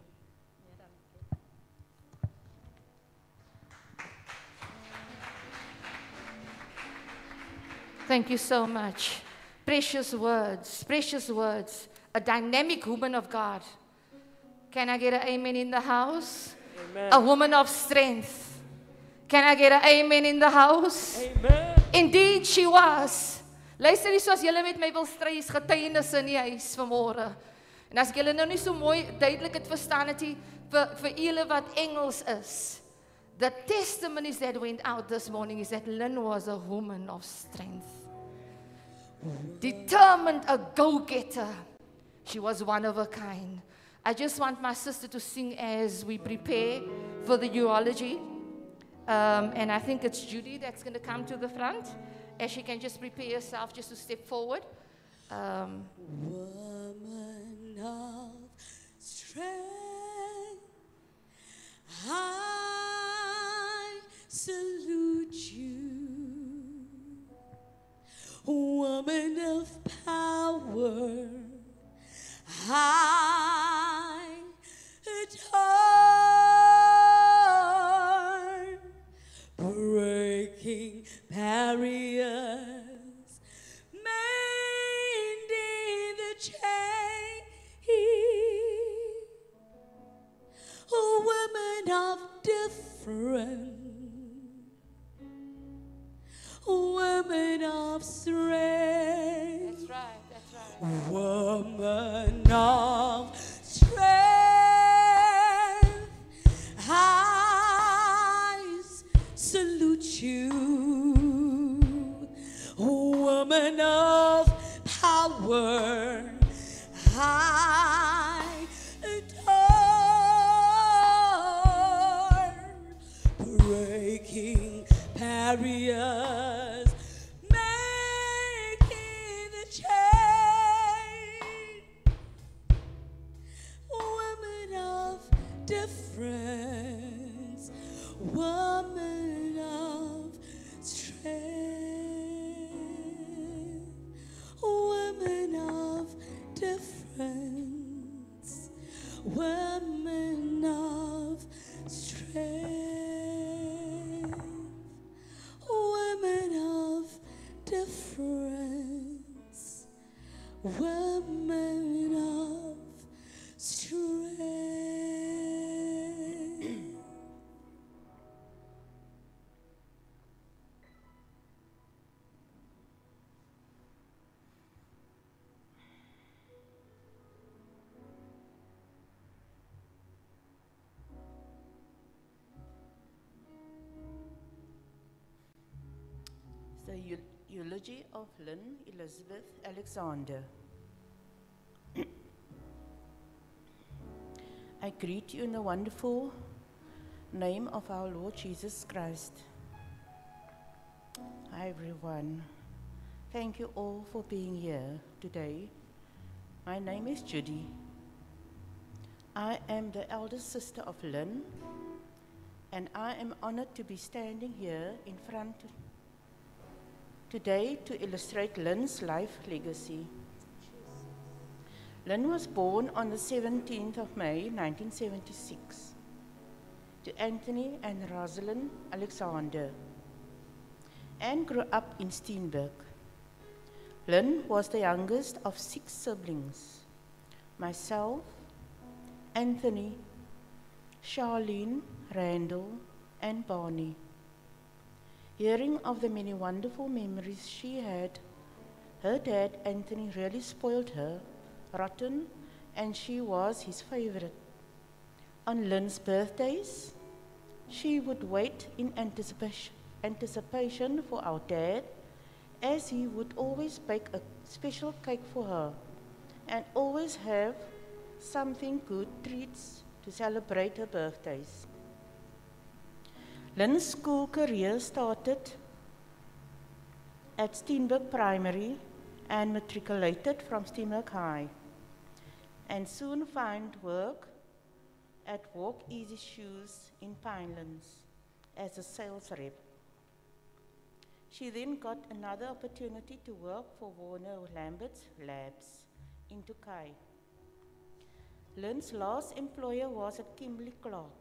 Thank you so much. Precious words, precious words. A dynamic woman of God. Can I get an amen in the house? Amen. A woman of strength. Can I get an amen in the house? Amen. Indeed she was. Luister nie soos julle met my wil stry, is getuienis in die huis vanmôre. En as julle nou nie so mooi duidelik het verstaan het, vir, vir julle wat Engels is, the testimonies that went out this morning is that Lynn was a woman of strength. Determined, a go-getter. She was one of a kind. I just want my sister to sing as we prepare for the eulogy. Um, and I think it's Judy that's going to come to the front. As she can just prepare herself just to step forward. Um, Woman of strength, I salute you. Woman of power, I adore. Breaking barriers. of different, women of strength. That's right, that's right. Woman of strength, I salute you. Woman of power, I adore. Breaking barriers, making the change. Women of difference, woman of strength, women of difference, women of strength, women of difference, women of strength. The eu- eulogy of Lynn Elizabeth Alexander. I greet you in the wonderful name of our Lord Jesus Christ. Hi everyone. Thank you all for being here today. My name is Judy. I am the eldest sister of Lynn, and I am honored to be standing here in front today to illustrate Lynn's life legacy. Lynn was born on the seventeenth of May nineteen seventy-six to Anthony and Rosalind Alexander and grew up in Steenberg. Lynn was the youngest of six siblings: myself, Anthony, Charlene, Randall, and Barney. Hearing of the many wonderful memories she had, her dad, Anthony, really spoiled her, rotten, and she was his favorite. On Lynn's birthdays, she would wait in anticipation, anticipation for our dad, as he would always bake a special cake for her and always have something good treats to celebrate her birthdays. Lynn's school career started at Steenberg Primary and matriculated from Steenberg High, and soon found work at Walk Easy Shoes in Pinelands as a sales rep. She then got another opportunity to work for Warner Lambert's Labs in Tokai. Lynn's last employer was at Kimberly Clark.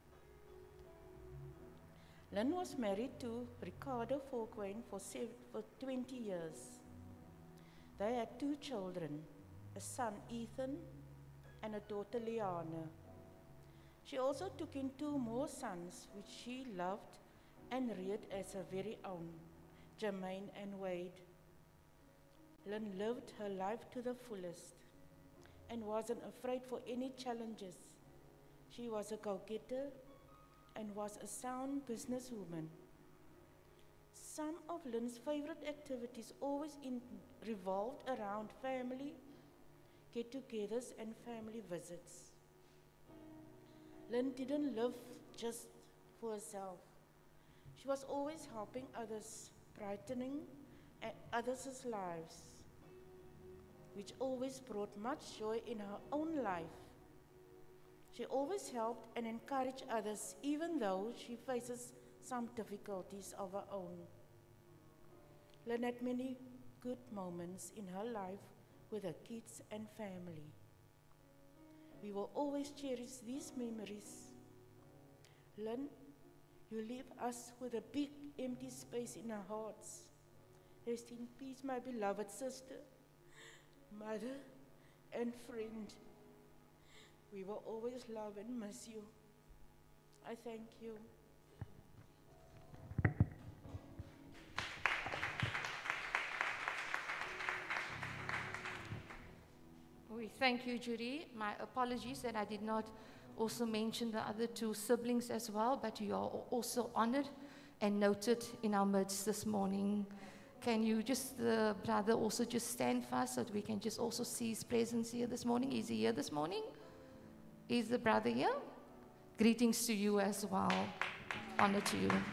Lynn was married to Ricardo Folkwain for, for twenty years. They had two children, a son Ethan and a daughter Liana. She also took in two more sons, which she loved and reared as her very own, Jermaine and Wade. Lynn lived her life to the fullest and wasn't afraid for any challenges. She was a go-getter and was a sound businesswoman. Some of Lynn's favorite activities always in, revolved around family get-togethers and family visits. Lynn didn't live just for herself. She was always helping others, brightening others' lives, which always brought much joy in her own life. She always helped and encouraged others, even though she faces some difficulties of her own. Lynn had many good moments in her life with her kids and family. We will always cherish these memories. Lynn, you leave us with a big empty space in our hearts. Rest in peace, my beloved sister, mother, and friend. We will always love and miss you. I thank you. We thank you, Judy. My apologies that I did not also mention the other two siblings as well, but you are also honored and noted in our midst this morning. Can you just, the brother, also just stand fast so that we can just also see his presence here this morning? Is he here this morning? Is the brother here? Greetings to you as well. Honor to you.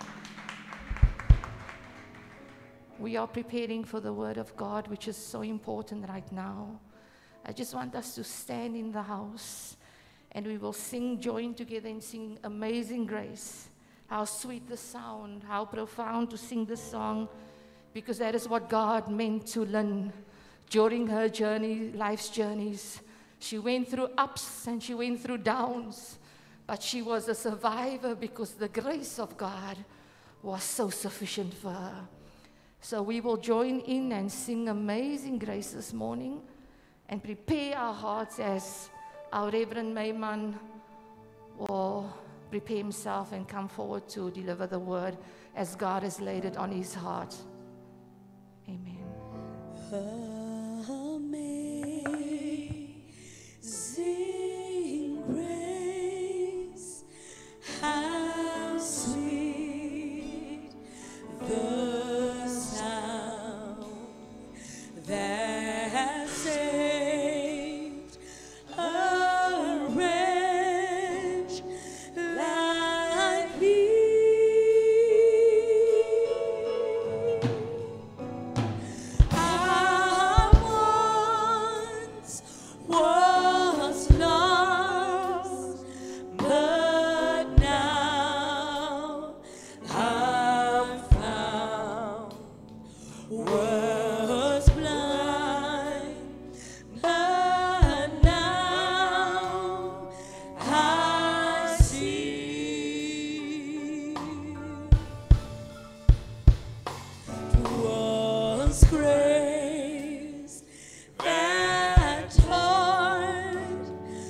We are preparing for the word of God, which is so important right now. I just want us to stand in the house and we will sing, join together and sing Amazing Grace. How sweet the sound, how profound to sing this song, because that is what God meant to Lynn during her journey, life's journeys. She went through ups and she went through downs, but she was a survivor because the grace of God was so sufficient for her. So we will join in and sing Amazing Grace this morning and prepare our hearts as our Reverend Mayman will prepare himself and come forward to deliver the word as God has laid it on his heart. Amen. Amazing grace, how sweet the sound that saved a wretch like me. I once was lost, but now I'm found. Was blind, but now I see. 'Twas grace that taught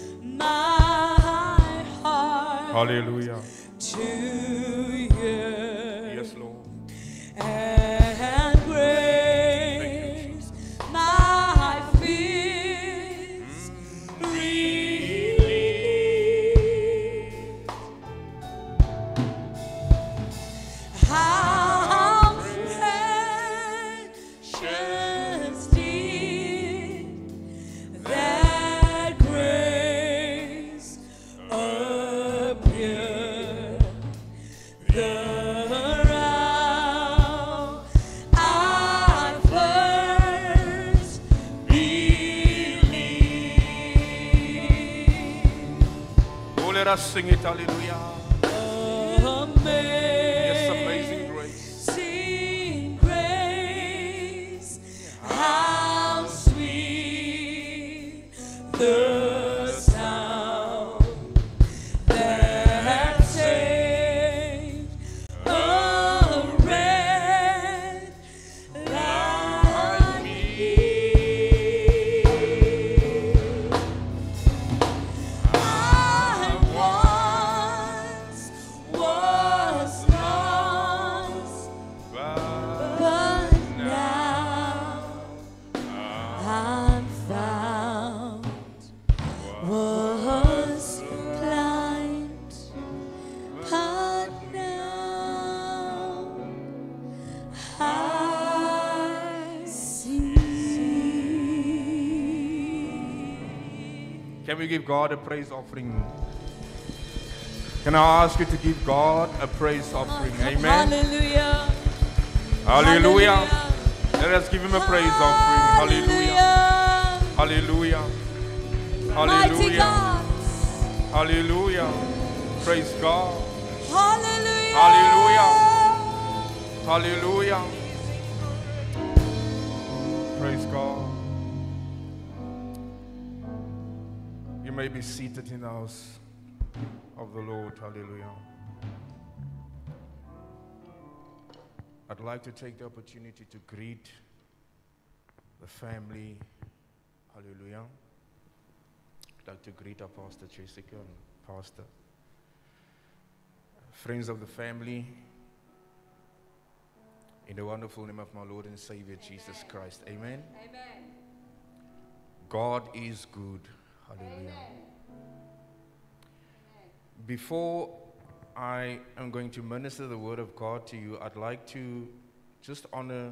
my heart Hallelujah. to yearn. Yes, Lord. And grace my fears relieved. How precious did that grace appear. The hour I first believed. Oh, let us sing it. Hallelujah. Yes, amazing grace. Amazing grace, how sweet the sound that saved a wretch like me. I once was lost, but now I'm found. Was blind, but now I see. Can we give God a praise offering? Can I ask you to give God a praise offering? Amen. Hallelujah. Hallelujah. Let us give him a praise offering. Hallelujah. Hallelujah. Mighty Hallelujah. God. Hallelujah. Praise God. Hallelujah. Hallelujah. Hallelujah. Praise God. You may be seated in the house of the Lord. Hallelujah. I'd like to take the opportunity to greet the family. Hallelujah. I'd like to greet our Pastor Jessica and Pastor. friends of the family, in the wonderful name of my Lord and Savior, Jesus Christ. Amen. Amen. God is good. Hallelujah. Before I am going to minister the word of God to you, I'd like to just honor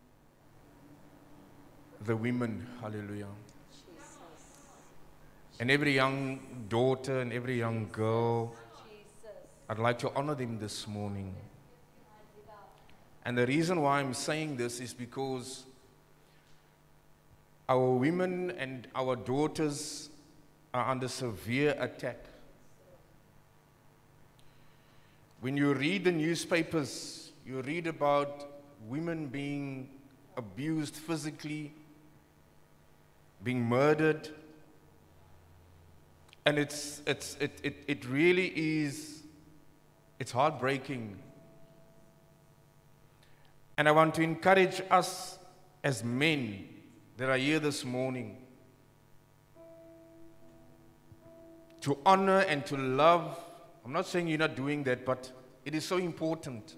the women. Hallelujah. Jesus. And every young daughter and every young girl, Jesus. I'd like to honor them this morning. And the reason why I'm saying this is because our women and our daughters are under severe attack. When you read the newspapers, you read about women being abused physically, being murdered, and it's, it's, it, it, it really is, it's heartbreaking. And I want to encourage us as men that are here this morning to honor and to love. I'm not saying you're not doing that, but it is so important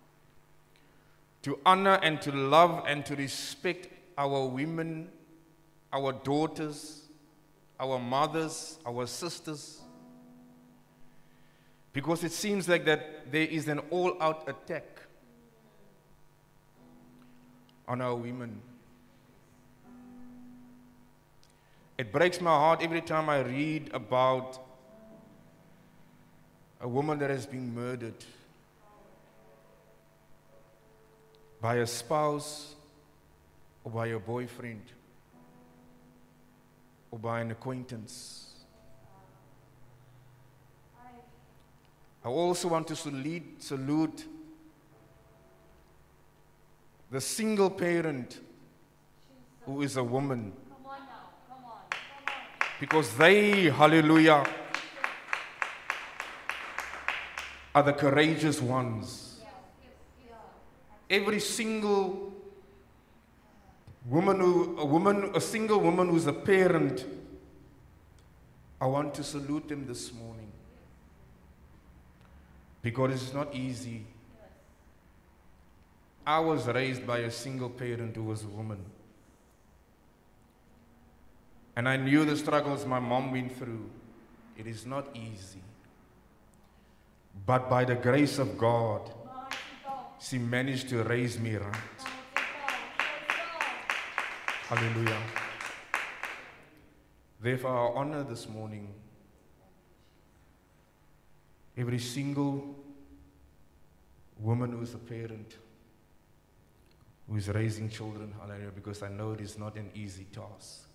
to honor and to love and to respect our women, our daughters, our mothers, our sisters, because it seems like that there is an all-out attack on our women. It breaks my heart every time I read about a woman that has been murdered by a spouse or by a boyfriend or by an acquaintance. I also want to salute, salute the single parent who is a woman. Come on now. Come on. Come on. Because they, hallelujah, are the courageous ones. Every single woman who, a woman, a single woman who's a parent, I want to salute them this morning. Because it's not easy. I was raised by a single parent who was a woman. And I knew the struggles my mom went through. It is not easy. But by the grace of God, she managed to raise me right. Hallelujah. Therefore, I honor this morning every single woman who is a parent, who is raising children, hallelujah, because I know it is not an easy task.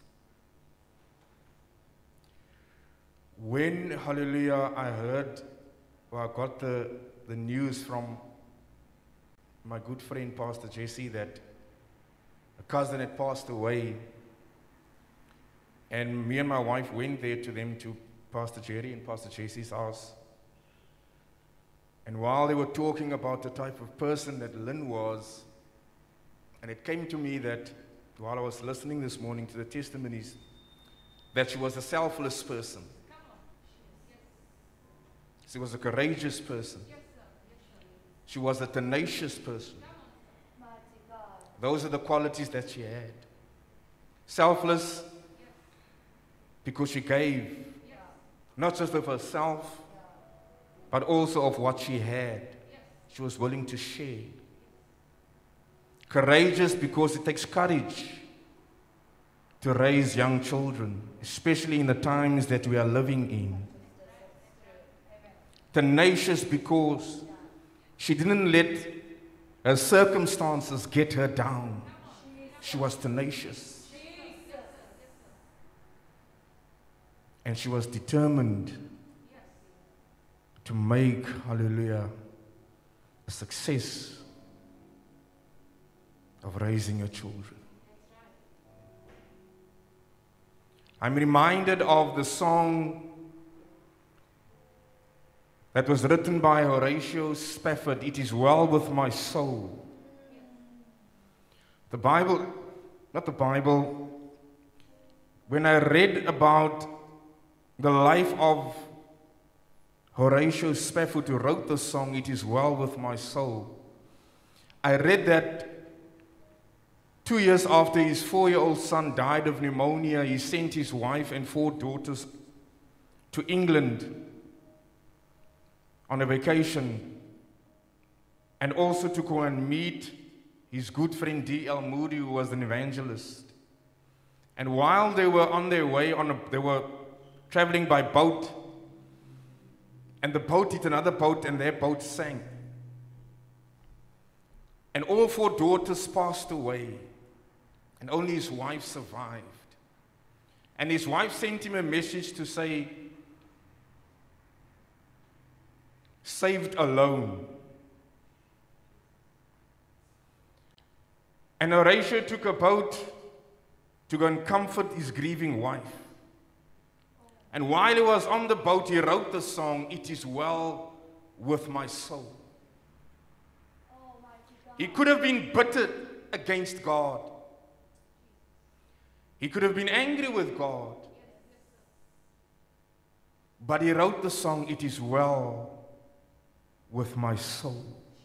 When, hallelujah, I heard, or I got the, the news from my good friend Pastor Jesse that a cousin had passed away, and me and my wife went there to them, to Pastor Jerry and Pastor Jesse's house. And while they were talking about the type of person that Lynn was, and it came to me that while I was listening this morning to the testimonies, that she was a selfless person. She was a courageous person. She was a tenacious person. Those are the qualities that she had. Selfless because she gave, not just of herself, but also of what she had. She was willing to share. Courageous because it takes courage to raise young children, especially in the times that we are living in. Tenacious because she didn't let her circumstances get her down. She was tenacious. And she was determined to make, hallelujah, a success of raising her children. I'm reminded of the song that was written by Horatio Spafford, "It Is Well With My Soul." The Bible, not the Bible, when I read about the life of Horatio Spafford, who wrote the song, It Is Well With My Soul. I read that two years after his four-year-old son died of pneumonia, he sent his wife and four daughters to England on a vacation, and also to go and meet his good friend D L Moody, who was an evangelist. And while they were on their way, on a, they were traveling by boat, and the boat hit another boat, and their boat sank. And all four daughters passed away, and only his wife survived. And his wife sent him a message to say, saved alone. And Horatio took a boat to go and comfort his grieving wife. And while he was on the boat, he wrote the song, It Is Well With My Soul. He could have been bitter against God. He could have been angry with God. But he wrote the song, It Is Well With My Soul.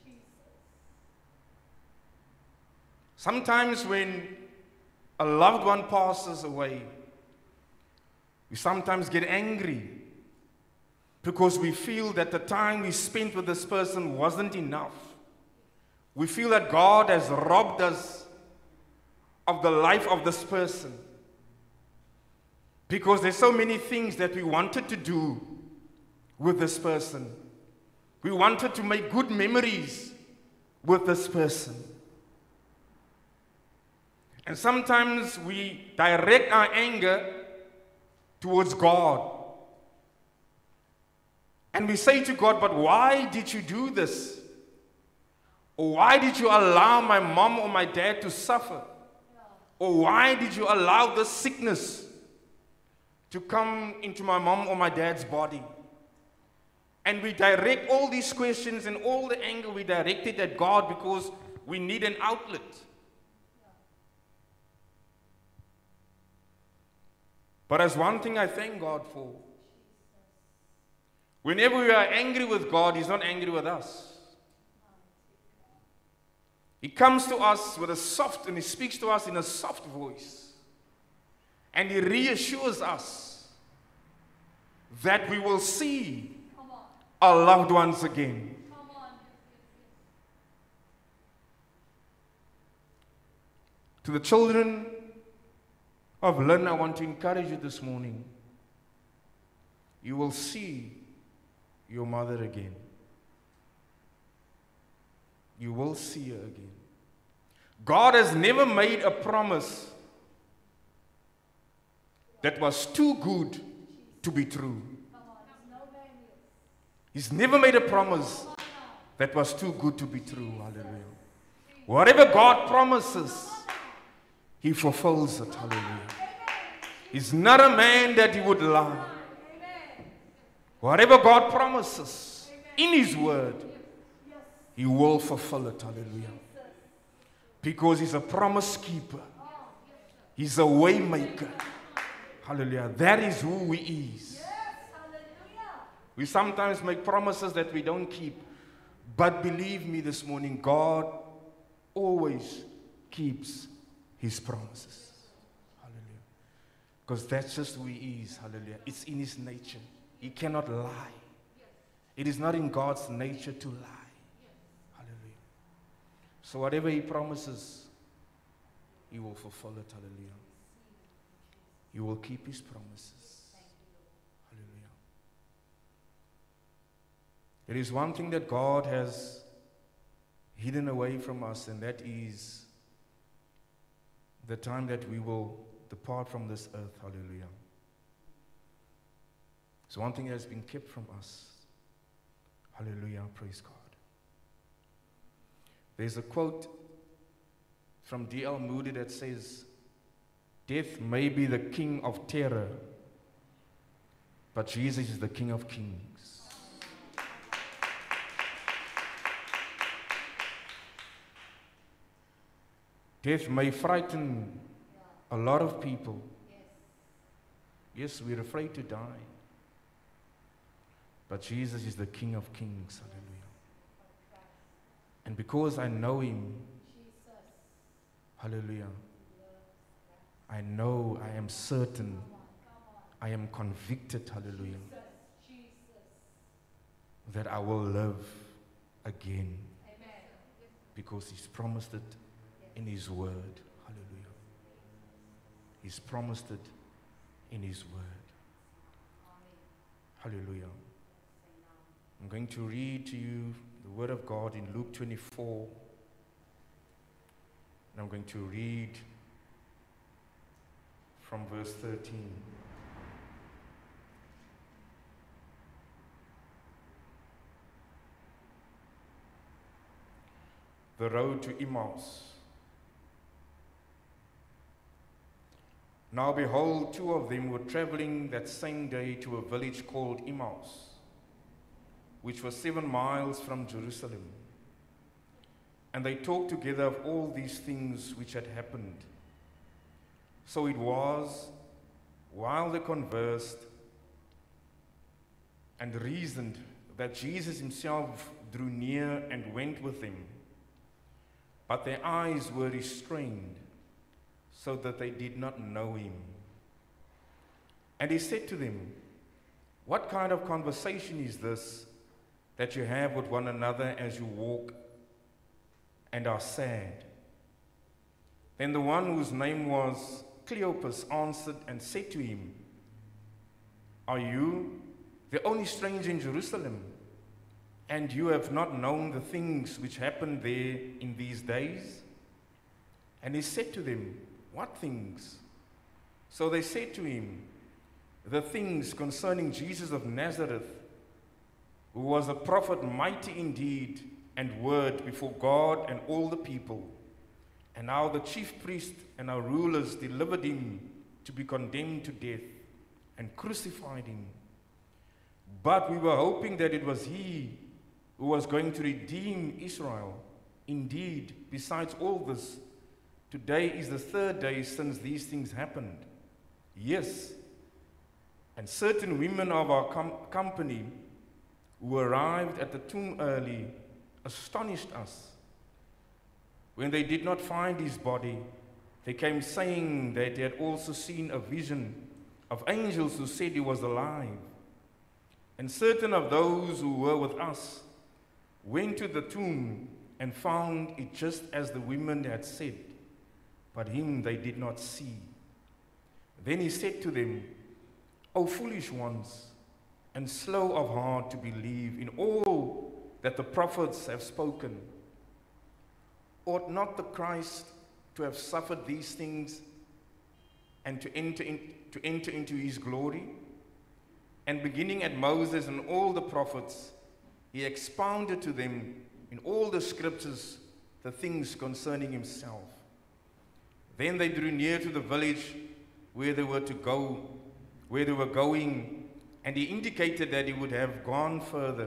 Sometimes when a loved one passes away, we sometimes get angry because we feel that the time we spent with this person wasn't enough. We feel that God has robbed us of the life of this person because there's so many things that we wanted to do with this person. We wanted to make good memories with this person. And sometimes we direct our anger towards God. And we say to God, but why did you do this? Or why did you allow my mom or my dad to suffer? Or why did you allow this sickness to come into my mom or my dad's body? And we direct all these questions and all the anger we direct it at God because we need an outlet. But as one thing I thank God for, whenever we are angry with God, He's not angry with us. He comes to us with a soft, and He speaks to us in a soft voice. And He reassures us that we will see our loved ones again. To the children of Lynn, I want to encourage you this morning. You will see your mother again. You will see her again. God has never made a promise that was too good to be true. He's never made a promise that was too good to be true. Hallelujah. Whatever God promises, He fulfills it. Hallelujah. He's not a man that He would lie. Whatever God promises in His word, He will fulfill it. Hallelujah. Because He's a promise keeper. He's a way maker. Hallelujah. That is who He is. We sometimes make promises that we don't keep. But believe me this morning, God always keeps His promises. Hallelujah. Because that's just who He is. Hallelujah. It's in His nature. He cannot lie. It is not in God's nature to lie. Hallelujah. So whatever He promises, He will fulfill it. Hallelujah. He will keep His promises. Hallelujah. There is one thing that God has hidden away from us, and that is the time that we will depart from this earth. Hallelujah. It's one thing that has been kept from us. Hallelujah. Praise God. There's a quote from D L Moody that says, death may be the king of terror, but Jesus is the King of kings. Death may frighten a lot of people. Yes, we're afraid to die. But Jesus is the King of Kings. Hallelujah. And because I know him, hallelujah, I know, I am certain, I am convicted, hallelujah, that I will live again. Because he's promised it in his word. Hallelujah. He's promised it in his word. Hallelujah. I'm going to read to you the word of God in Luke twenty-four. And I'm going to read from verse thirteen. The road to Emmaus. Now behold, two of them were traveling that same day to a village called Emmaus, which was seven miles from Jerusalem. And they talked together of all these things which had happened. So it was, while they conversed and reasoned, that Jesus himself drew near and went with them. But their eyes were restrained, so that they did not know him. And he said to them, "What kind of conversation is this that you have with one another as you walk and are sad?" Then the one whose name was Cleopas answered and said to him, "Are you the only stranger in Jerusalem, and you have not known the things which happened there in these days?" And he said to them, "What things?" So they said to him, "The things concerning Jesus of Nazareth, who was a prophet, mighty in deed and word before God and all the people, and how the chief priest and our rulers delivered him to be condemned to death and crucified him. But we were hoping that it was he who was going to redeem Israel. Indeed, besides all this, today is the third day since these things happened. Yes, and certain women of our com- company who arrived at the tomb early astonished us. When they did not find his body, they came saying that they had also seen a vision of angels who said he was alive. And certain of those who were with us went to the tomb and found it just as the women had said, but him they did not see. Then he said to them, O foolish ones, and slow of heart to believe in all that the prophets have spoken. Ought not the Christ to have suffered these things and to enter, in, to enter into his glory?" And beginning at Moses and all the prophets, he expounded to them in all the scriptures the things concerning himself. Then they drew near to the village where they were to go, where they were going, and he indicated that he would have gone further.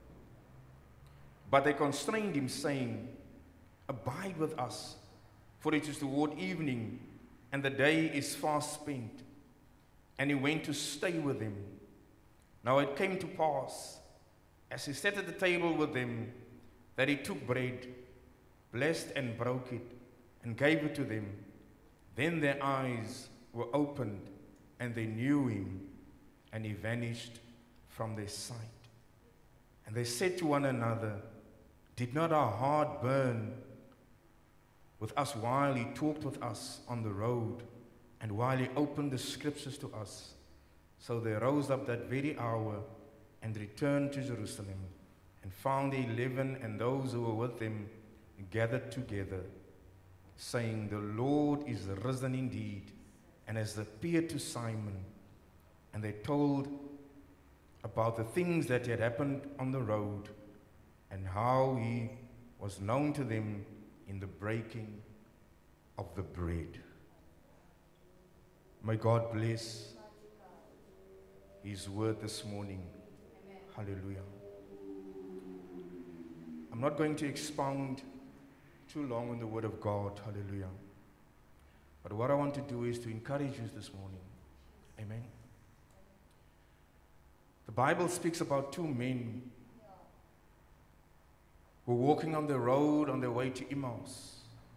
But they constrained him, saying, "Abide with us, for it is toward evening, and the day is fast spent." And he went to stay with them. Now it came to pass, as he sat at the table with them, that he took bread, blessed and broke it, and gave it to them. Then their eyes were opened, and they knew him, and he vanished from their sight. And they said to one another, "Did not our heart burn with us while he talked with us on the road, and while he opened the scriptures to us?" So they rose up that very hour and returned to Jerusalem, and found the eleven and those who were with them gathered together, saying, "The Lord is risen indeed, and has appeared to Simon." And they told about the things that had happened on the road, and how he was known to them in the breaking of the bread. May God bless his word this morning. Amen. Hallelujah. I'm not going to expound too long on the word of God. Hallelujah. But what I want to do is to encourage you this morning. Amen. The Bible speaks about two men who were walking on the road on their way to Emmaus.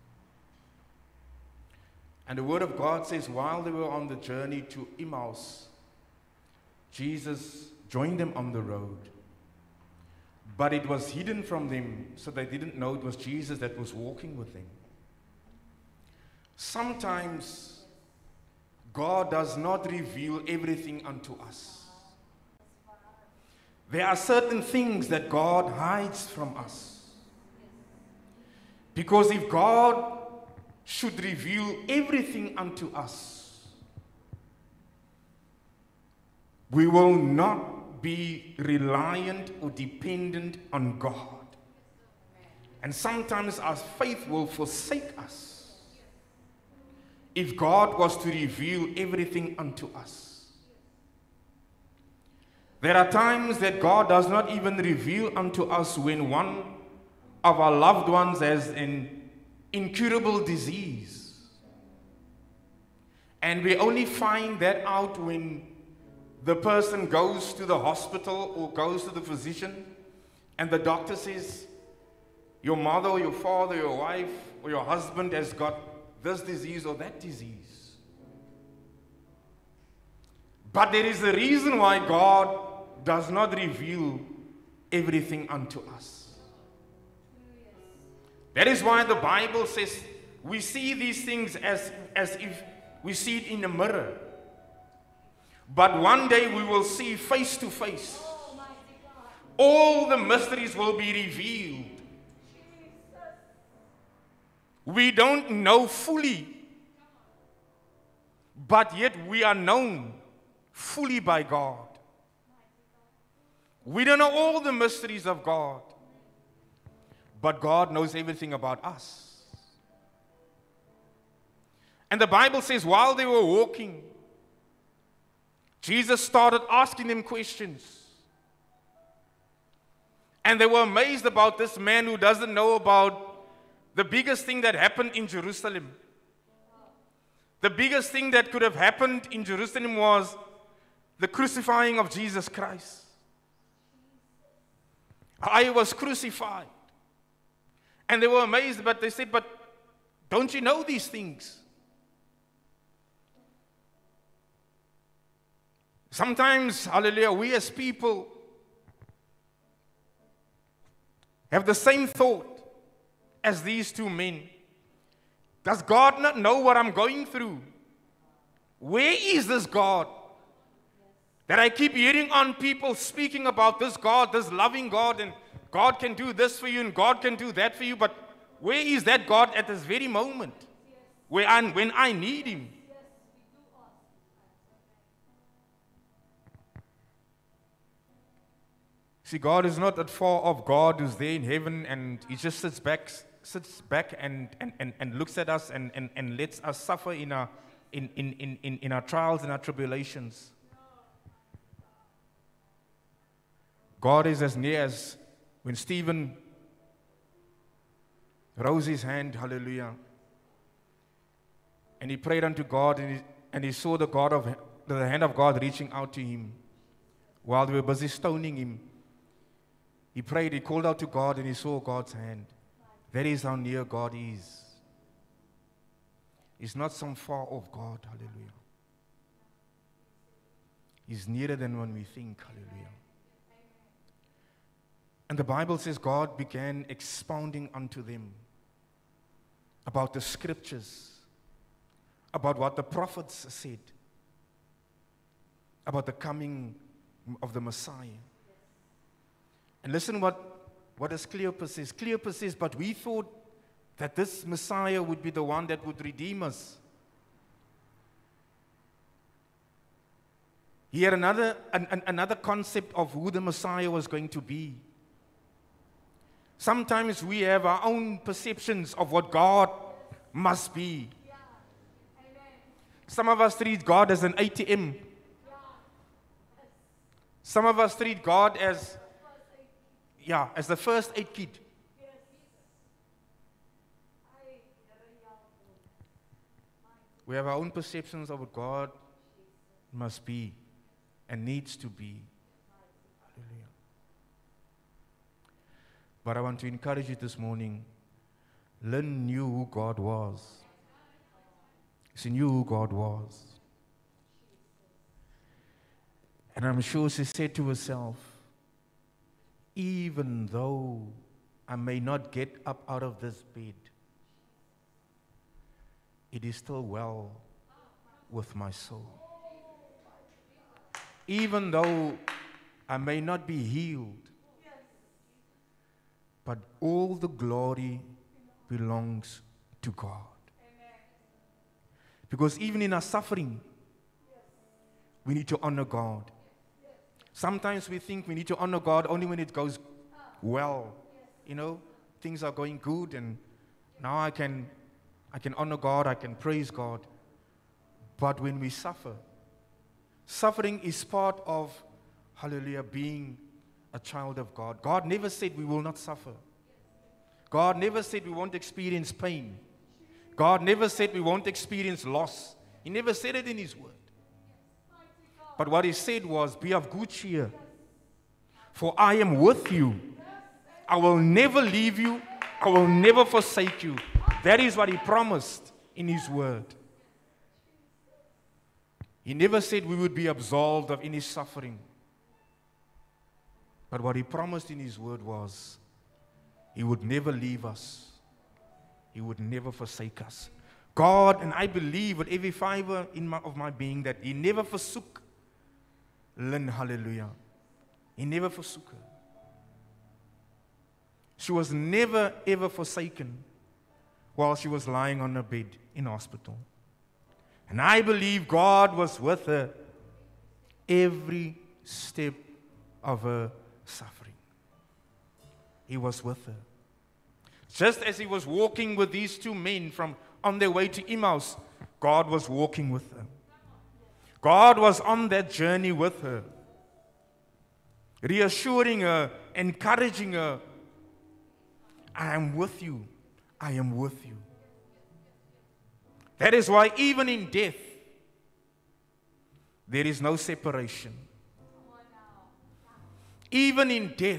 And the Word of God says, while they were on the journey to Emmaus, Jesus joined them on the road. But it was hidden from them, so they didn't know it was Jesus that was walking with them. Sometimes God does not reveal everything unto us. There are certain things that God hides from us. Because if God should reveal everything unto us, we will not be reliant or dependent on God. And sometimes our faith will forsake us if God was to reveal everything unto us. There are times that God does not even reveal unto us when one of our loved ones has an incurable disease. And we only find that out when the person goes to the hospital or goes to the physician and the doctor says, your mother or your father, your wife or your husband has got this disease or that disease. But there is a reason why God does not reveal everything unto us. That is why the Bible says we see these things as, as if we see it in a mirror. But one day we will see face to face. All the mysteries will be revealed. We don't know fully, but yet we are known fully by God. We don't know all the mysteries of God, but God knows everything about us. And the Bible says while they were walking, Jesus started asking them questions. And they were amazed about this man who doesn't know about the biggest thing that happened in Jerusalem. The biggest thing that could have happened in Jerusalem was the crucifying of Jesus Christ. I was crucified. And they were amazed, but they said, but don't you know these things? Sometimes, hallelujah, we as people have the same thought as these two men. Does God not know what I'm going through? Where is this God? That I keep hearing on people speaking about this God, this loving God, and God can do this for you and God can do that for you, but where is that God at this very moment where I, when I need Him? See, God is not that far off. God who's there in heaven and He just sits back, sits back and, and, and, and looks at us and, and, and lets us suffer in our, in, in, in, in, in our trials and our tribulations. God is as near as when Stephen rose his hand, hallelujah, and he prayed unto God, and he, and he saw the God of the hand of God reaching out to him while they were busy stoning him. He prayed, he called out to God, and he saw God's hand. That is how near God is. He's not some far off God, hallelujah. He's nearer than when we think, hallelujah. And the Bible says God began expounding unto them about the scriptures, about what the prophets said, about the coming of the Messiah. And listen what, what does Cleopas says. Cleopas says, but we thought that this Messiah would be the one that would redeem us. He had another, an, an, another concept of who the Messiah was going to be. Sometimes we have our own perceptions of what God must be. Yeah. Some of us treat God as an A T M. Yeah. Some of us treat God as, yeah, as the first aid kit. Yes. We have our own perceptions of what God must be and needs to be. But I want to encourage you this morning. Lynn knew who God was. She knew who God was. And I'm sure she said to herself, even though I may not get up out of this bed, it is still well with my soul. Even though I may not be healed, but all the glory belongs to God. Because even in our suffering, we need to honor God. Sometimes we think we need to honor God only when it goes well. You know, things are going good and now I can, I can honor God, I can praise God. But when we suffer, suffering is part of, hallelujah, being a child of God. God never said we will not suffer. God never said we won't experience pain. God never said we won't experience loss. He never said it in His word. But what He said was, be of good cheer, for I am with you. I will never leave you. I will never forsake you. That is what He promised in His word. He never said we would be absolved of any suffering. But what He promised in His word was, He would never leave us. He would never forsake us. God, and I believe with every fiber in my, of my being, that He never forsook Lynn, hallelujah. He never forsook her. She was never ever forsaken while she was lying on her bed in hospital. And I believe God was with her every step of her suffering. He was with her. Just as He was walking with these two men from on their way to Emmaus, God was walking with her. God was on that journey with her, reassuring her, encouraging her. I am with you. I am with you. That is why even in death, there is no separation. Even in death.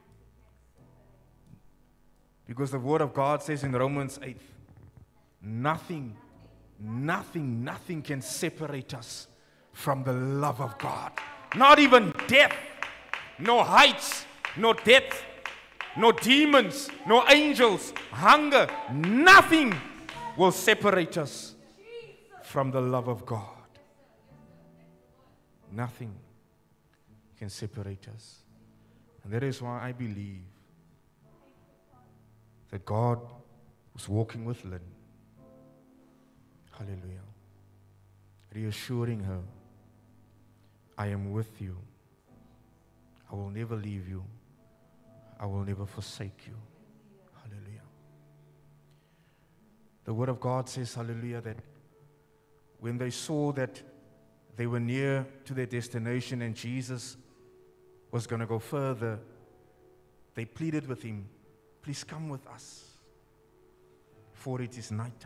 Because the Word of God says in Romans eight, nothing, nothing, nothing can separate us from the love of God. Not even death, no heights, no depth, no demons, no angels, hunger, nothing will separate us from the love of God. Nothing can separate us. And that is why I believe that God was walking with Lynn. Hallelujah. Reassuring her, I am with you. I will never leave you. I will never forsake you. Hallelujah. The Word of God says, hallelujah, that when they saw that they were near to their destination and Jesus was going to go further, they pleaded with Him, please come with us, for it is nighttime.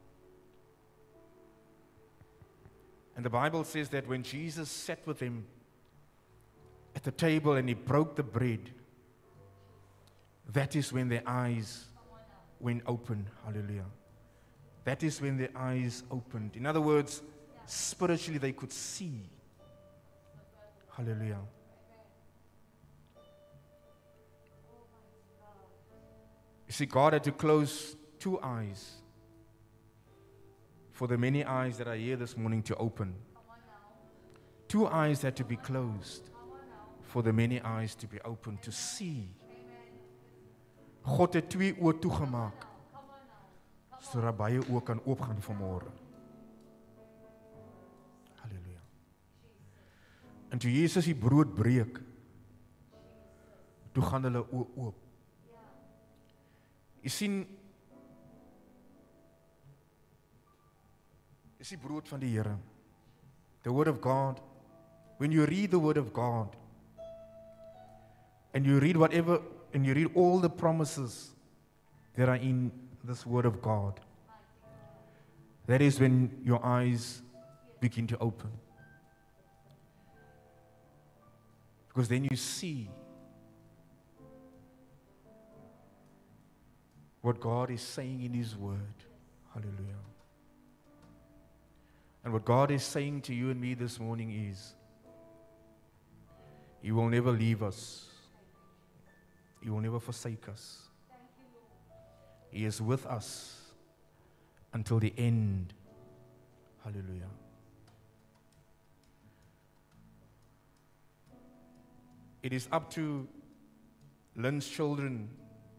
And the Bible says that when Jesus sat with them at the table and He broke the bread, that is when their eyes went open. Hallelujah. That is when their eyes opened. In other words, spiritually they could see. Hallelujah. You see, God had to close two eyes for the many eyes that are here this morning to open. Two eyes had to be closed for the many eyes to be open, to see. God het twee oë toegemaak, sodat baie oë kan oopgaan vanmôre. Halleluja. En toe Jesus die brood breek, toe gaan hulle oë oop. Jy sien, is die brood van die Here. The Word of God. When you read the Word of God, and you read whatever, and you read all the promises that are in this Word of God, that is when your eyes begin to open. Because then you see what God is saying in His Word. Hallelujah. And what God is saying to you and me this morning is, He will never leave us. He will never forsake us. He is with us until the end. Hallelujah. It is up to Lynn's children,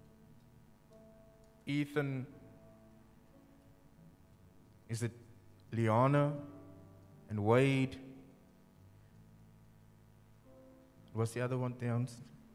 Ethan, is it Liana and Wade? What's the other one down?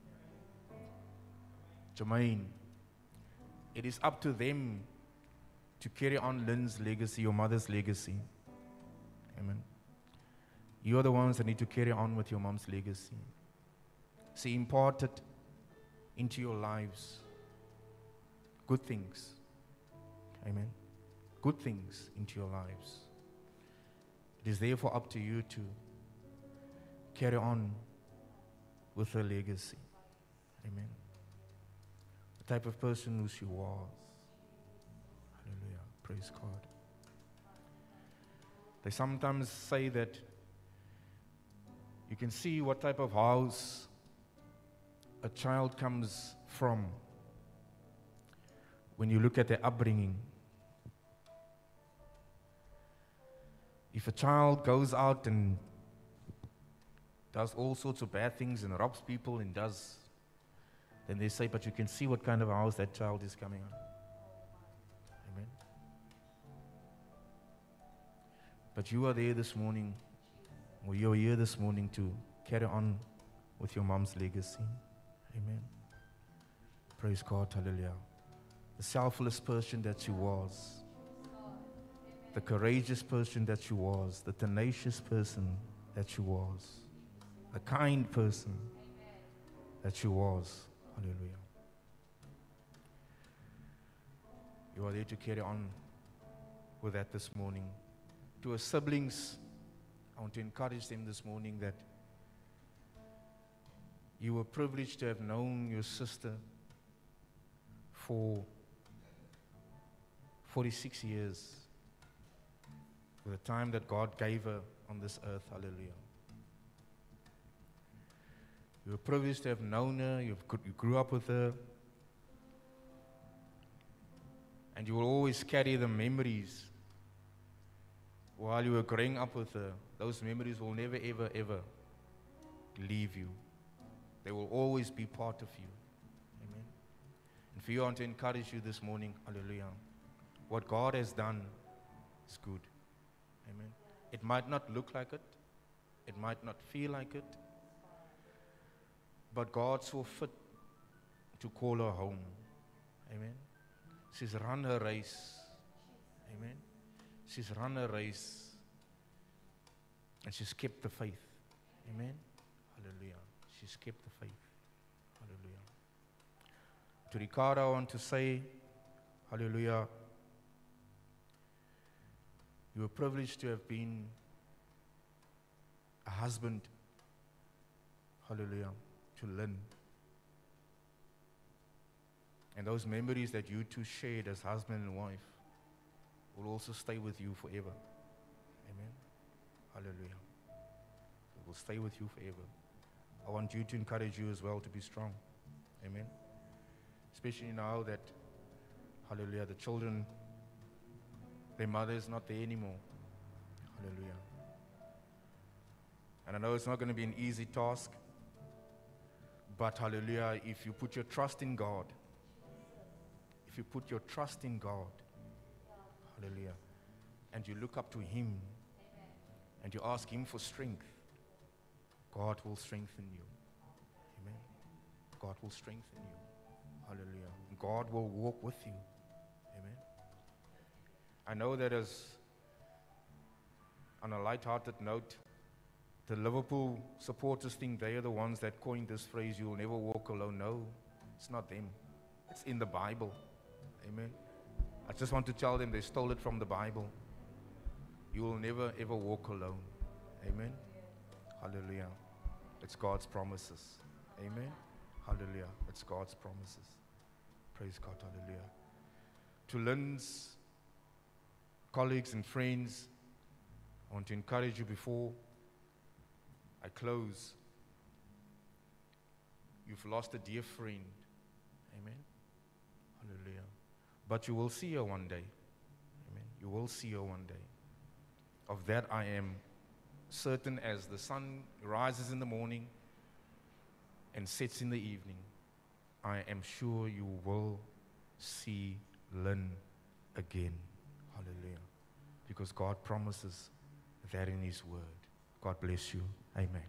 Jermaine. It is up to them to carry on Lynn's legacy, your mother's legacy. Amen. You are the ones that need to carry on with your mom's legacy. See, impart it into your lives. Good things. Amen. Good things into your lives. It is therefore up to you to carry on with her legacy. Amen. The type of person who she was. Hallelujah. Praise God. They sometimes say that you can see what type of house a child comes from when you look at their upbringing. If a child goes out and does all sorts of bad things and robs people and does, then they say, but you can see what kind of house that child is coming on. Amen. But you are there this morning, or you are here this morning to carry on with your mom's legacy. Amen. Praise God. Hallelujah. The selfless person that she was, the courageous person that she was, the tenacious person that she was, the kind person that she was. Hallelujah. You are there to carry on with that this morning. To her siblings, I want to encourage them this morning that you were privileged to have known your sister for forty-six years, for the time that God gave her on this earth. Hallelujah. You were privileged to have known her, you've, you grew up with her, and you will always carry the memories while you were growing up with her. Those memories will never, ever, ever leave you. They will always be part of you. Amen. And for you, I want to encourage you this morning, hallelujah. What God has done is good. Amen. It might not look like it. It might not feel like it. But God saw fit to call her home. Amen. She's run her race. Amen. She's run her race. And she's kept the faith. Amen. Hallelujah. She's kept the faith. Hallelujah. To Ricardo, I want to say, hallelujah, you were privileged to have been a husband, hallelujah, to Lynn. And those memories that you two shared as husband and wife will also stay with you forever. Amen. Hallelujah. It will stay with you forever. I want you to encourage you as well to be strong. Amen. Especially now that, hallelujah, the children, their mother is not there anymore. Hallelujah. And I know it's not going to be an easy task, but hallelujah, if you put your trust in God, if you put your trust in God, hallelujah, and you look up to Him, and you ask Him for strength, God will strengthen you. Amen. God will strengthen you. Hallelujah. And God will walk with you. Amen. I know that as, on a light-hearted note, the Liverpool supporters think they are the ones that coined this phrase, "You will never walk alone." No, it's not them. It's in the Bible. Amen. I just want to tell them they stole it from the Bible. You will never ever walk alone. Amen. Hallelujah. It's God's promises. Amen. Hallelujah. It's God's promises. Praise God. Hallelujah. to Lynn's colleagues and friends, I want to encourage you before I close. You've lost a dear friend. Amen. Hallelujah. But you will see her one day. Amen. You will see her one day. Of that I am certain, as the sun rises in the morning and sets in the evening. I am sure you will see Lynn again. Hallelujah. Because God promises that in His word. God bless you. Amen.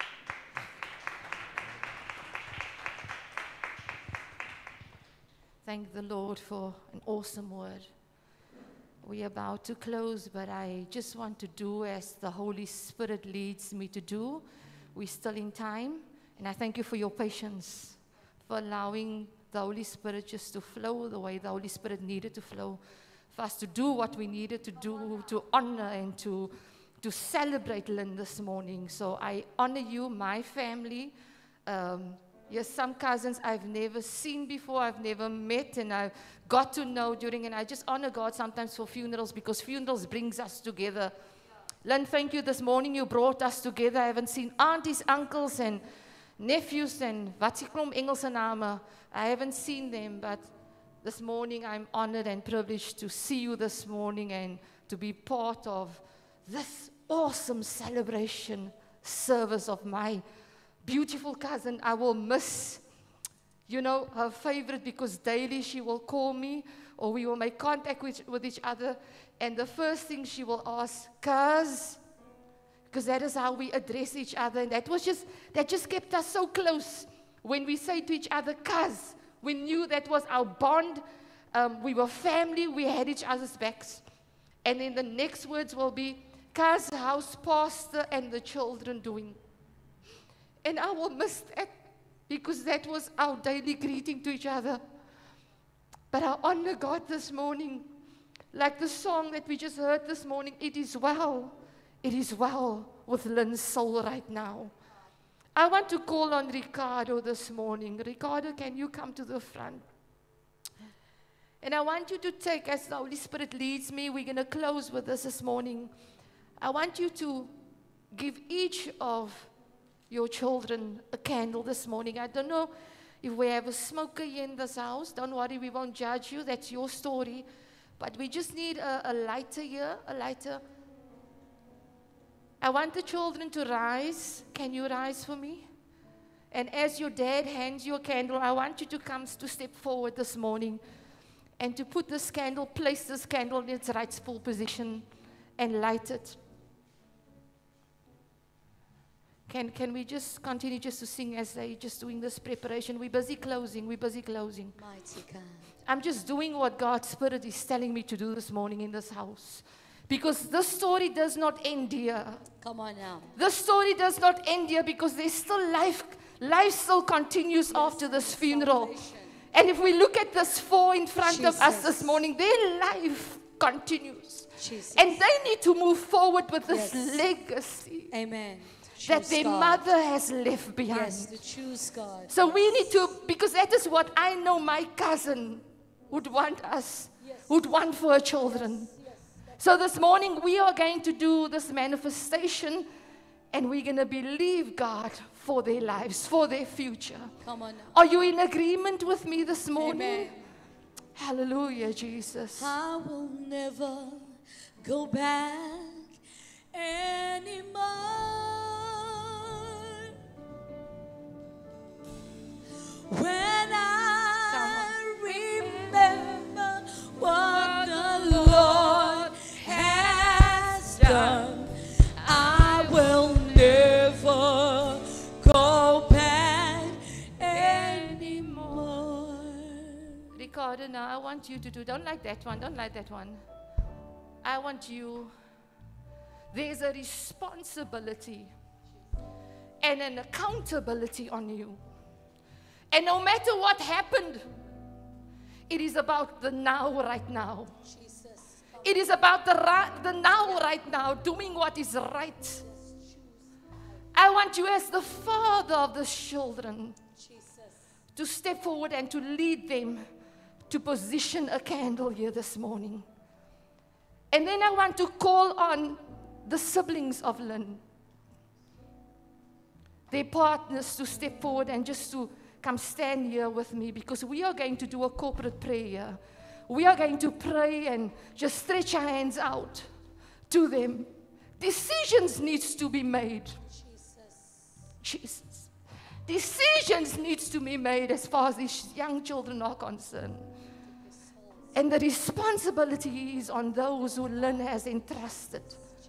Thank the Lord for an awesome word. We're about to close, but I just want to do as the Holy Spirit leads me to do. We're still in time, and I thank you for your patience, for allowing the Holy Spirit just to flow the way the Holy Spirit needed to flow, for us to do what we needed to do, to honor and to, to celebrate Lynn this morning. So I honor you, my family. Um, Yes, some cousins I've never seen before, I've never met, and I've got to know during, and I just honor God sometimes for funerals, because funerals brings us together. Lynn, thank you. This morning you brought us together. I haven't seen aunties, uncles, and nephews, and wat se klomp Engelse name. I haven't seen them, but this morning I'm honored and privileged to see you this morning and to be part of this awesome celebration service of my beautiful cousin. I will miss, you know, her favorite, because daily she will call me or we will make contact with, with each other. And the first thing she will ask, cuz, because that is how we address each other. And that was just, that just kept us so close. When we say to each other, cuz, we knew that was our bond. Um, we were family. We had each other's backs. And then the next words will be, cuz, how's pastor and the children doing? And I will miss that, because that was our daily greeting to each other. But I honor God this morning. Like the song that we just heard this morning, it is well. It is well with Lynn's soul right now. I want to call on Ricardo this morning. Ricardo, can you come to the front? And I want you to take, as the Holy Spirit leads me, we're going to close with this this morning. I want you to give each of your children a candle this morning. I don't know if we have a smoker here in this house. Don't worry, we won't judge you. That's your story. But we just need a, a lighter here, a lighter. I want the children to rise. Can you rise for me? And as your dad hands you a candle, I want you to come to step forward this morning and to put this candle, place this candle in its rightful position and light it. Can, can we just continue just to sing as they just doing this preparation? We're busy closing. We're busy closing. Mighty God. I'm just doing what God's Spirit is telling me to do this morning in this house. Because this story does not end here. Come on now. This story does not end here, because there's still life. Life still continues yes, after this funeral. And if we look at this four in front Jesus. Of us this morning, their life continues. Jesus. And they need to move forward with this yes. legacy. Amen. That choose their God. Mother has left behind. Yes, to choose God. So we need to, because that is what I know my cousin would want us, yes. would want for her children. Yes, yes, so this morning we are going to do this manifestation, and we're going to believe God for their lives, for their future. Come on now. Are you in agreement with me this morning? Amen. Hallelujah, Jesus. I will never go back anymore. When I remember what the Lord has done, I will never go back anymore. Ricardo, now I want you to do, don't like that one, don't like that one. I want you, there's a responsibility and an accountability on you. And no matter what happened, it is about the now, right now. Jesus. It is about the, right, the now, right now, doing what is right. I want you, as the father of the children, Jesus. to step forward and to lead them to position a candle here this morning. And then I want to call on the siblings of Lynn, their partners, to step forward and just to come stand here with me, because we are going to do a corporate prayer. We are going to pray and just stretch our hands out to them. Decisions needs to be made. Jesus. Jesus. Decisions needs to be made as far as these young children are concerned. And the responsibility is on those who Lynn has entrusted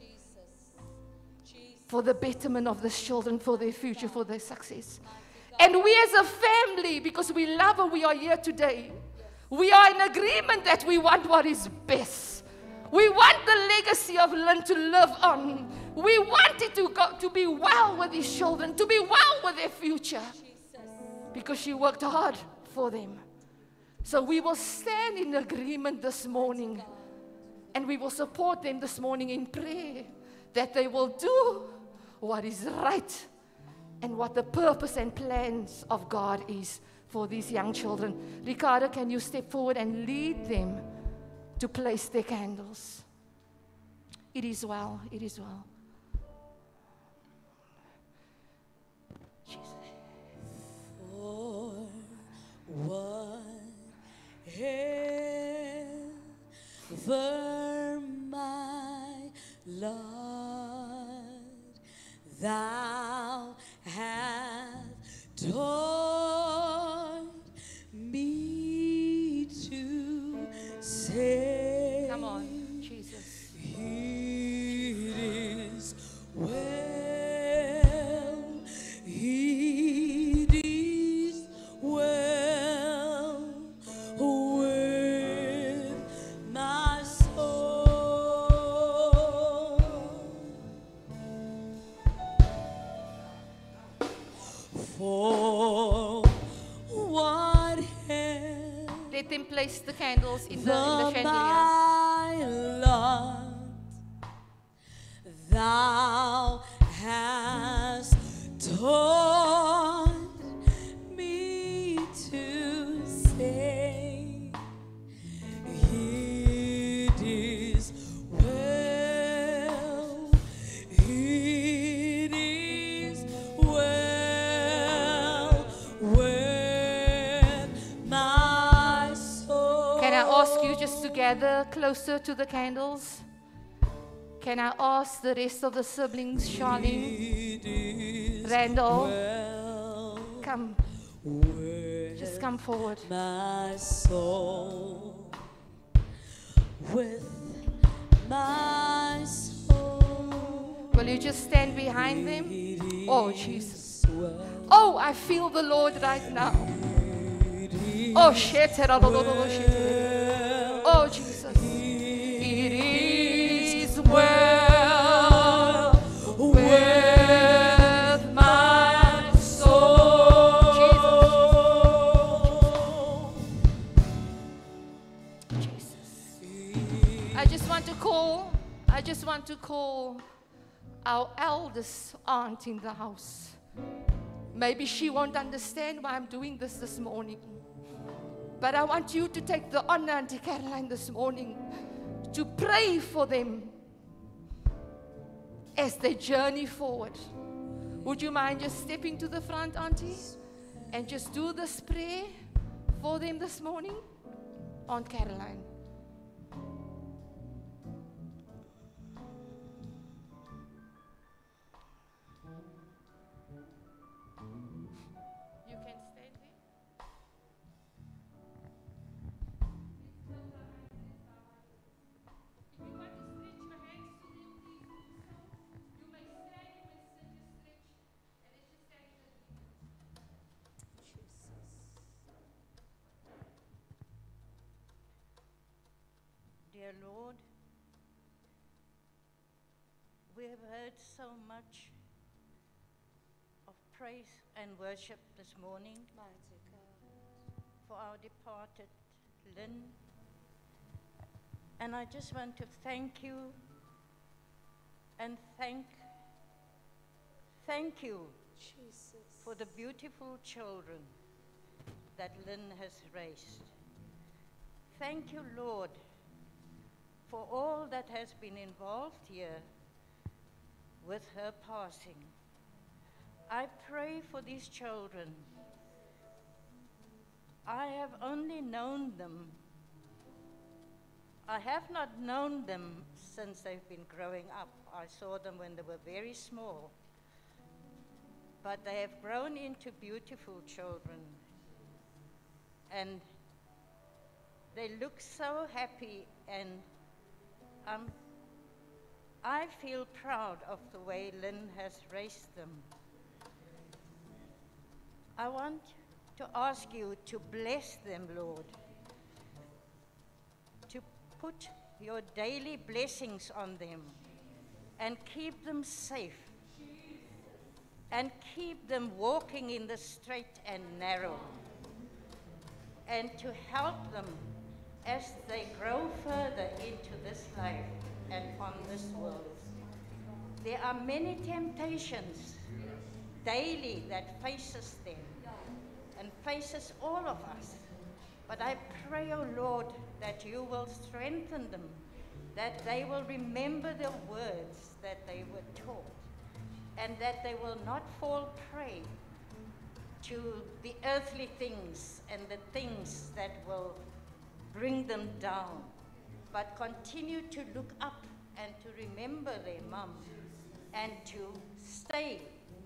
for the betterment of these children, for their future, for their success. And we as a family, because we love her, we are here today. We are in agreement that we want what is best. We want the legacy of Lynn to live on. We want it to go, to be well with these children, to be well with their future. Because she worked hard for them. So we will stand in agreement this morning. And we will support them this morning in prayer, that they will do what is right and what the purpose and plans of God is for these young children. Ricardo, can you step forward and lead them to place their candles? It is well, it is well. Jesus. For whatever my Lord, thou hast taught me to say. Come on, Jesus. It is well, it is well with my soul. For what have Let them place the candles in the, in the the chandelier. my Lord, thou hast taught me to say, it is well, it is well with my soul. Can I ask you just to gather closer to the candles? Can I ask the rest of the siblings, Charlene, It is Randall, well come, with just come forward. my soul, with my soul. Will you just stand behind them? It Oh, is Jesus. well, Oh, I feel the Lord right now. it is Oh, shit. well, Oh, Jesus. It is well with my soul. Jesus. I just want to call, I just want to call our eldest aunt in the house. Maybe she won't understand why I'm doing this this morning. But I want you to take the honor, Auntie Caroline, this morning to pray for them as they journey forward. Would you mind just stepping to the front, Auntie, and just do this prayer for them this morning? Aunt Caroline. You can stand there. If you want to stretch your hands to them, please do so. You may stand, you may sit, just stretch, and let's just stand in agreement. Dear Lord, we have heard so much of praise and worship this morning for our departed Lynn. And I just want to thank you and thank, thank you for the beautiful children that Lynn has raised. thank you, Lord, for all that has been involved here with her passing. I pray for these children. I have only known them. I have not known them since they've been growing up. I saw them when they were very small. But they have grown into beautiful children. And they look so happy, and um, I feel proud of the way Lynn has raised them. I want to ask you to bless them, Lord, to put your daily blessings on them and keep them safe and keep them walking in the straight and narrow, and to help them as they grow further into this life and on this world. There are many temptations daily that faces them and faces all of us. But I pray, O Lord, that you will strengthen them, that they will remember the words that they were taught, and that they will not fall prey to the earthly things and the things that will bring them down, but continue to look up and to remember their mum, and to stay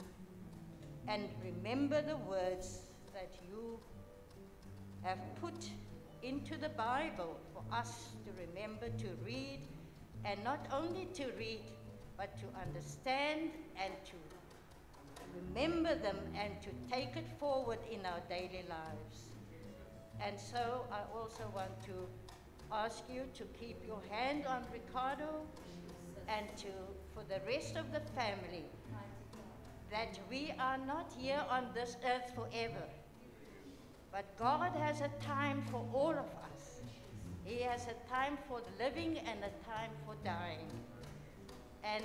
and remember the words that you have put into the Bible for us to remember to read, and not only to read, but to understand and to remember them and to take it forward in our daily lives. And so I also want to ask you to keep your hand on Ricardo, and to, for the rest of the family, that we are not here on this earth forever. But God has a time for all of us. He has a time for living and a time for dying. And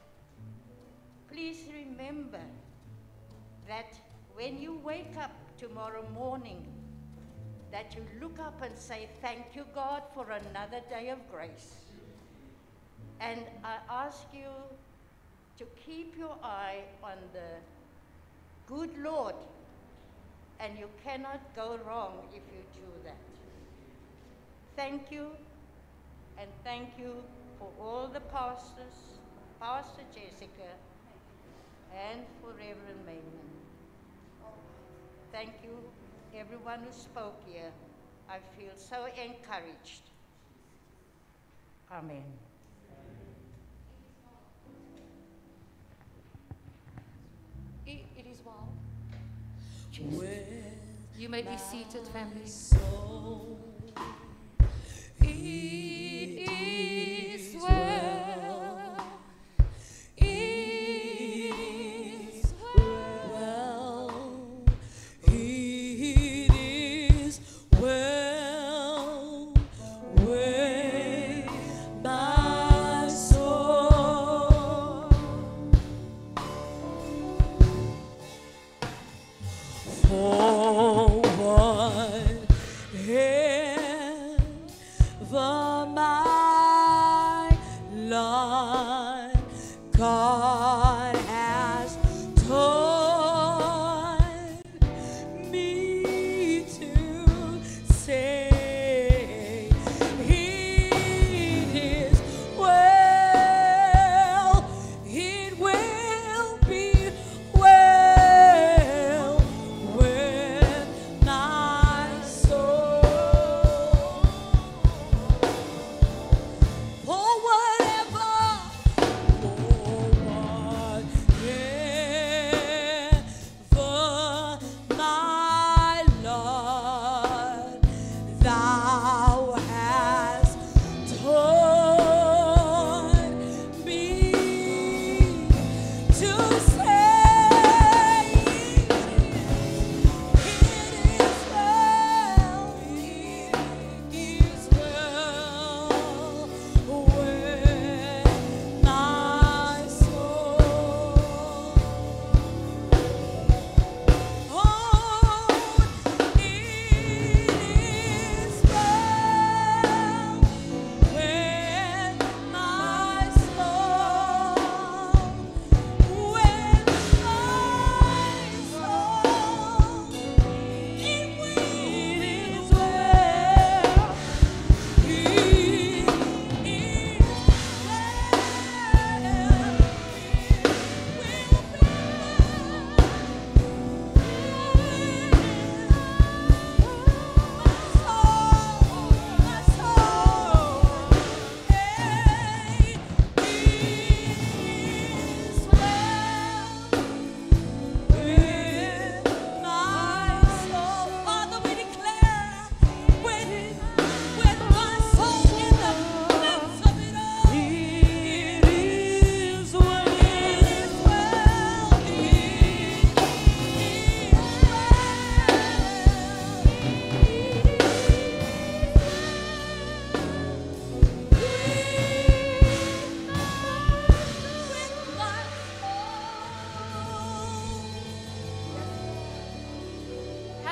please remember that when you wake up tomorrow morning, that you look up and say, thank you, God, for another day of grace. And I ask you to keep your eye on the good Lord, and you cannot go wrong if you do that. Thank you, and thank you for all the pastors, Pastor Jessica, and for Reverend Mayman. Thank you, everyone who spoke here. I feel so encouraged. Amen. It, it is well. You may be seated, family. It is well. It is well. It is well with my soul. For what ever my life God has taught me to say, it is well, it will be well with my soul. For whatever, for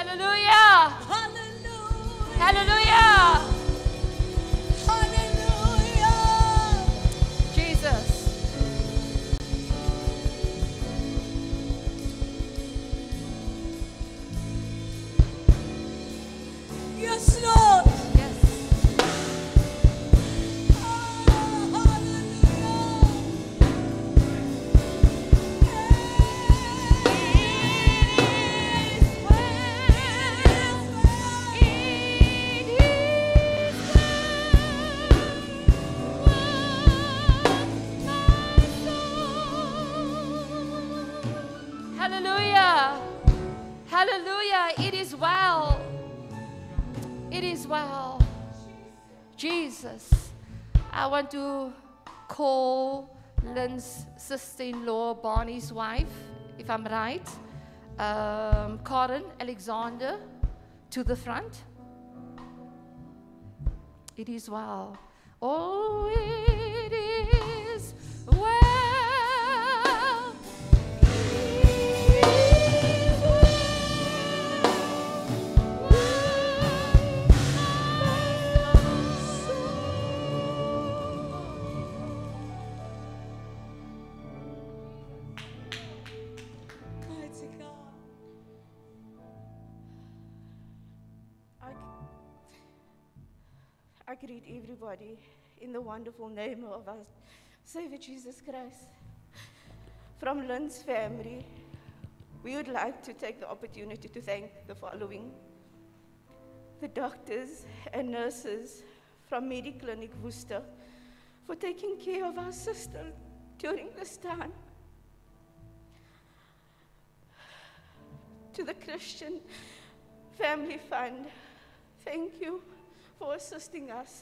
Hallelujah. Hallelujah. Hallelujah. Hallelujah. Jesus. Yes, Lord. Yes. Hallelujah. Hallelujah. It is well. It is well. Jesus. I want to call Lynn's sister-in-law, Barney's wife, if I'm right, um, Karen Alexander, to the front. It is well. Oh, it is well. Mighty God. I, I greet everybody in the wonderful name of our Savior Jesus Christ. From Lynn's family, we would like to take the opportunity to thank the following: the doctors and nurses from Mediclinic Worcester for taking care of our sister during this time. To the Christian Family Fund, thank you for assisting us.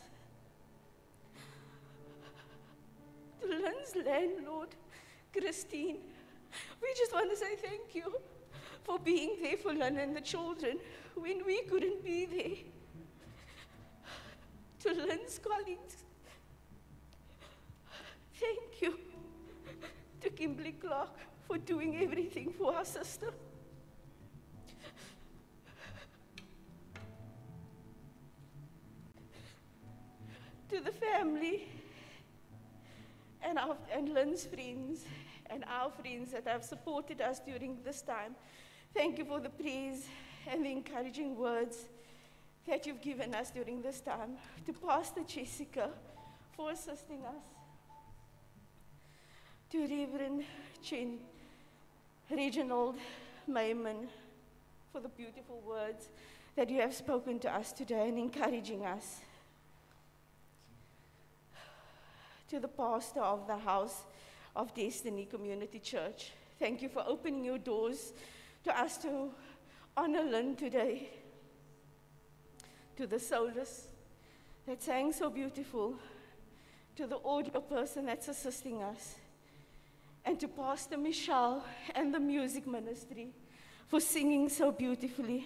To Lynn's landlord, Christine, we just want to say thank you for being there for Lynn and the children when we couldn't be there. To Lynn's colleagues, thank you. To Kimberly Clark for doing everything for our sister. To the family and, our, and Lynn's friends and our friends that have supported us during this time, thank you for the praise and the encouraging words that you've given us during this time. To Pastor Jessica for assisting us. To Reverend Chin, Reginald Mayman for the beautiful words that you have spoken to us today and encouraging us. To the pastor of the House of Destiny Community Church, thank you for opening your doors to us to honor Lynn today. To the soloist that sang so beautiful, to the audio person that's assisting us, and to Pastor Michelle and the music ministry for singing so beautifully.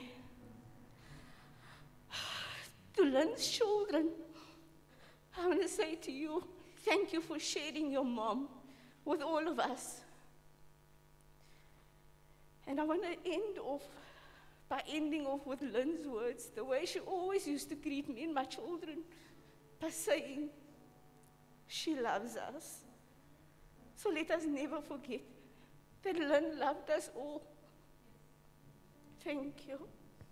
To Lynn's children, I want to say to you, thank you for sharing your mom with all of us. And I want to end off by ending off with Lynn's words, the way she always used to greet me and my children, by saying, she loves us. So let us never forget that Lynn loved us all. Thank you.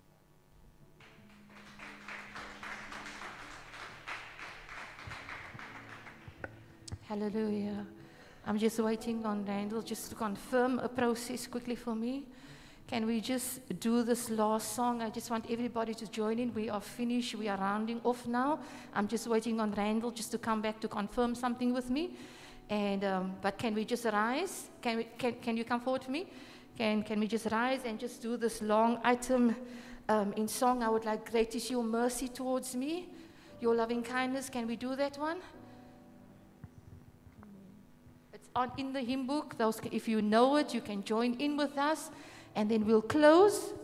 Hallelujah. I'm just waiting on Randall just to confirm a process quickly for me. Can we just do this last song? I just want everybody to join in. We are finished. We are rounding off now. I'm just waiting on Randall just to come back to confirm something with me. And um, but can we just rise? Can we? Can Can you come forward for me? Can Can we just rise and just do this long item um, in song? I would like, great is your mercy towards me, your loving kindness. Can we do that one? It's on in the hymn book. Those, if you know it, you can join in with us, and then we'll close.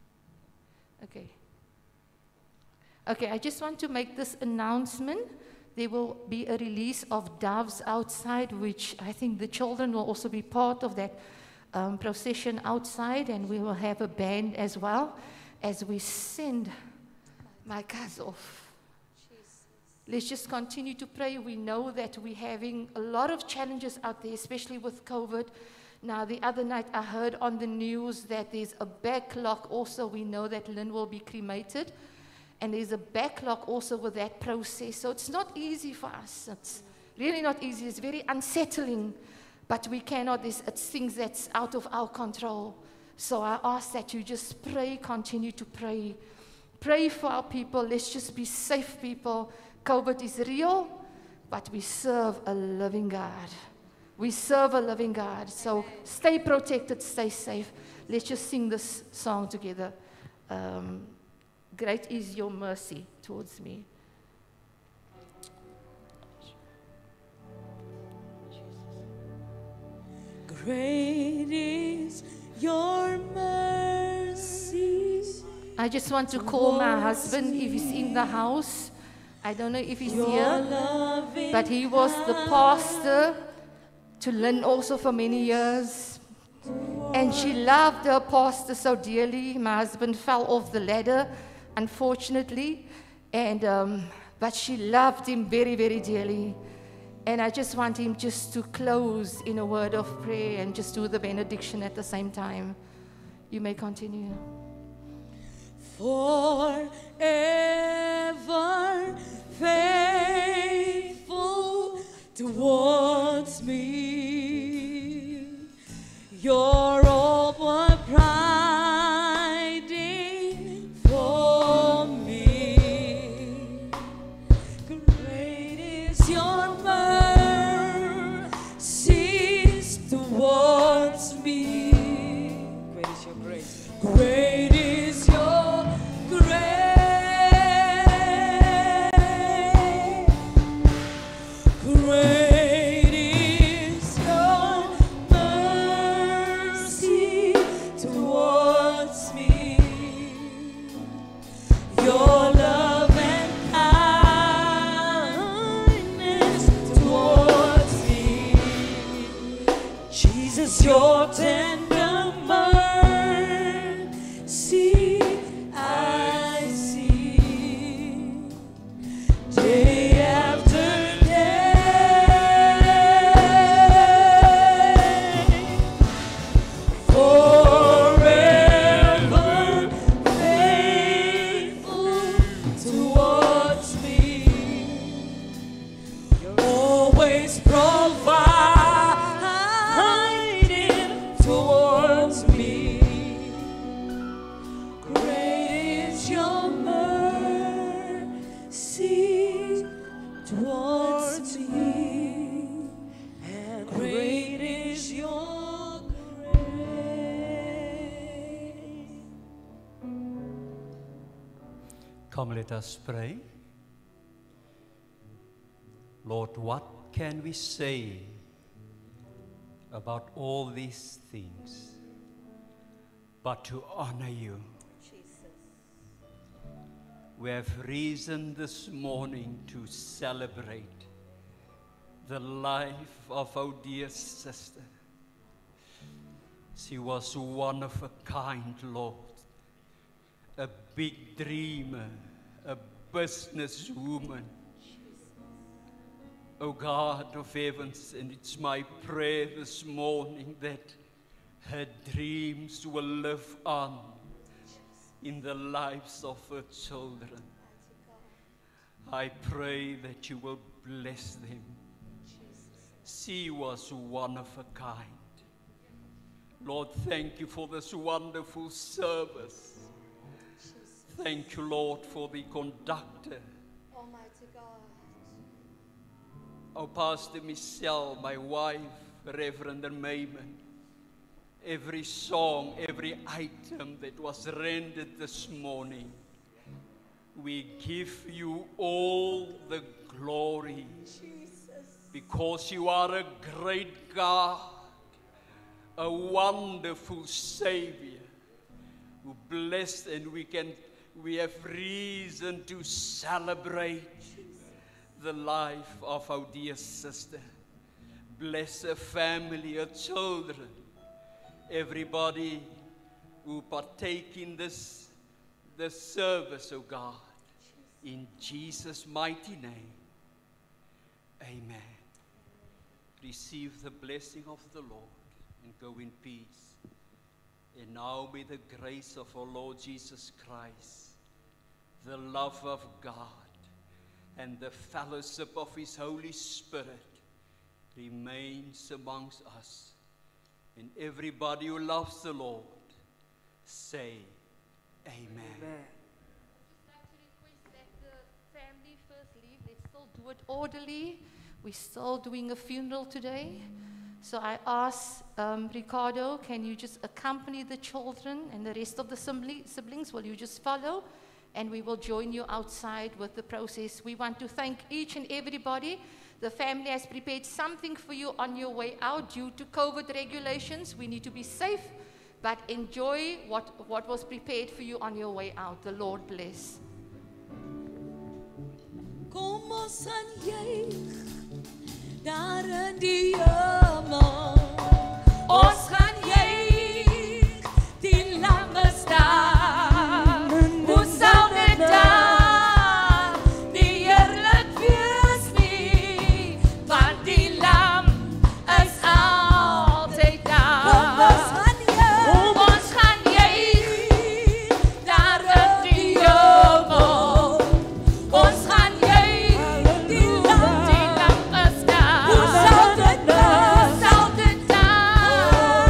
Okay. Okay, I just want to make this announcement There will be a release of doves outside, which I think the children will also be part of that um, procession outside, and we will have a band as well as we send my cars off. Let's just continue to pray. We know that we're having a lot of challenges out there, especially with COVID. Now, the other night I heard on the news that there's a backlog also. We know that Lynn will be cremated, and there's a backlog also with that process. So it's not easy for us. It's really not easy. It's very unsettling, but we cannot. It's, it's things that's out of our control. So I ask that you just pray, continue to pray. Pray for our people. Let's just be safe, people. COVID is real, but we serve a living God. We serve a living God. So stay protected, stay safe. Let's just sing this song together. Um, Great is your mercy towards me. Great is your mercy. I just want to call my husband if he's in the house. I don't know if he's here, but he was the pastor to Lynn also for many years. And she loved her pastor so dearly. My husband fell off the ladder, unfortunately, and um, but she loved him very, very dearly. And I just want him just to close in a word of prayer and just do the benediction at the same time. You may continue. Forever faithful towards me, you're all providing for me. Great is your mercy towards me. Great is your grace. Great is your grace. Great is your mercy towards me. Your love and kindness towards me. Jesus, your tender mercy I see day after forever faithful towards me. You're always providing towards me. Great is your mercy towards me, and great is your grace. Come, let us pray. Lord, what can we say about all these things but to honor you? We have reason this morning to celebrate the life of our dear sister. She was one of a kind, Lord, a big dreamer, a businesswoman. O God of heavens, and it's my prayer this morning that her dreams will live on in the lives of her children. I pray that you will bless them. She was one of a kind. Lord, thank you for this wonderful service. Thank you, Lord, for the conductor. Almighty God. Our Pastor Michelle, my wife, Reverend Mayman. Every song, every item that was rendered this morning, we give you all the glory, Jesus, because you are a great God, a wonderful Savior, who blessed, and we can we have reason to celebrate the life of our dear sister. Bless her family, her children, everybody who partake in this, this service, oh God. In Jesus' mighty name, amen. Receive the blessing of the Lord and go in peace. And now may the grace of our Lord Jesus Christ, the love of God, and the fellowship of His Holy Spirit remains amongst us. And everybody who loves the Lord, say amen. Amen. Family first leave. Let's still do it orderly. We're still doing a funeral today. So I ask um, Ricardo, can you just accompany the children and the rest of the siblings? Will you just follow? And we will join you outside with the process. We want to thank each and everybody. The family has prepared something for you on your way out. Due to COVID regulations, we need to be safe, but enjoy what, what was prepared for you on your way out. The Lord bless. Kom ons aanjuig daar in die hemel. Ons gaan juig die Lam is daar. Hoe sal dit dan nie heerlik wees nie, want die Lam is altyd daar. Kom ons gaan juig, ons gaan juig daar in die hemel. Ons gaan Hoe sal dit dan? Hoe sal dit dan?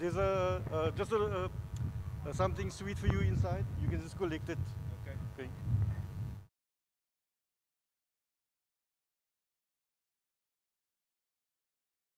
there's a, uh, just a, uh, something sweet for you inside. You can just collect it.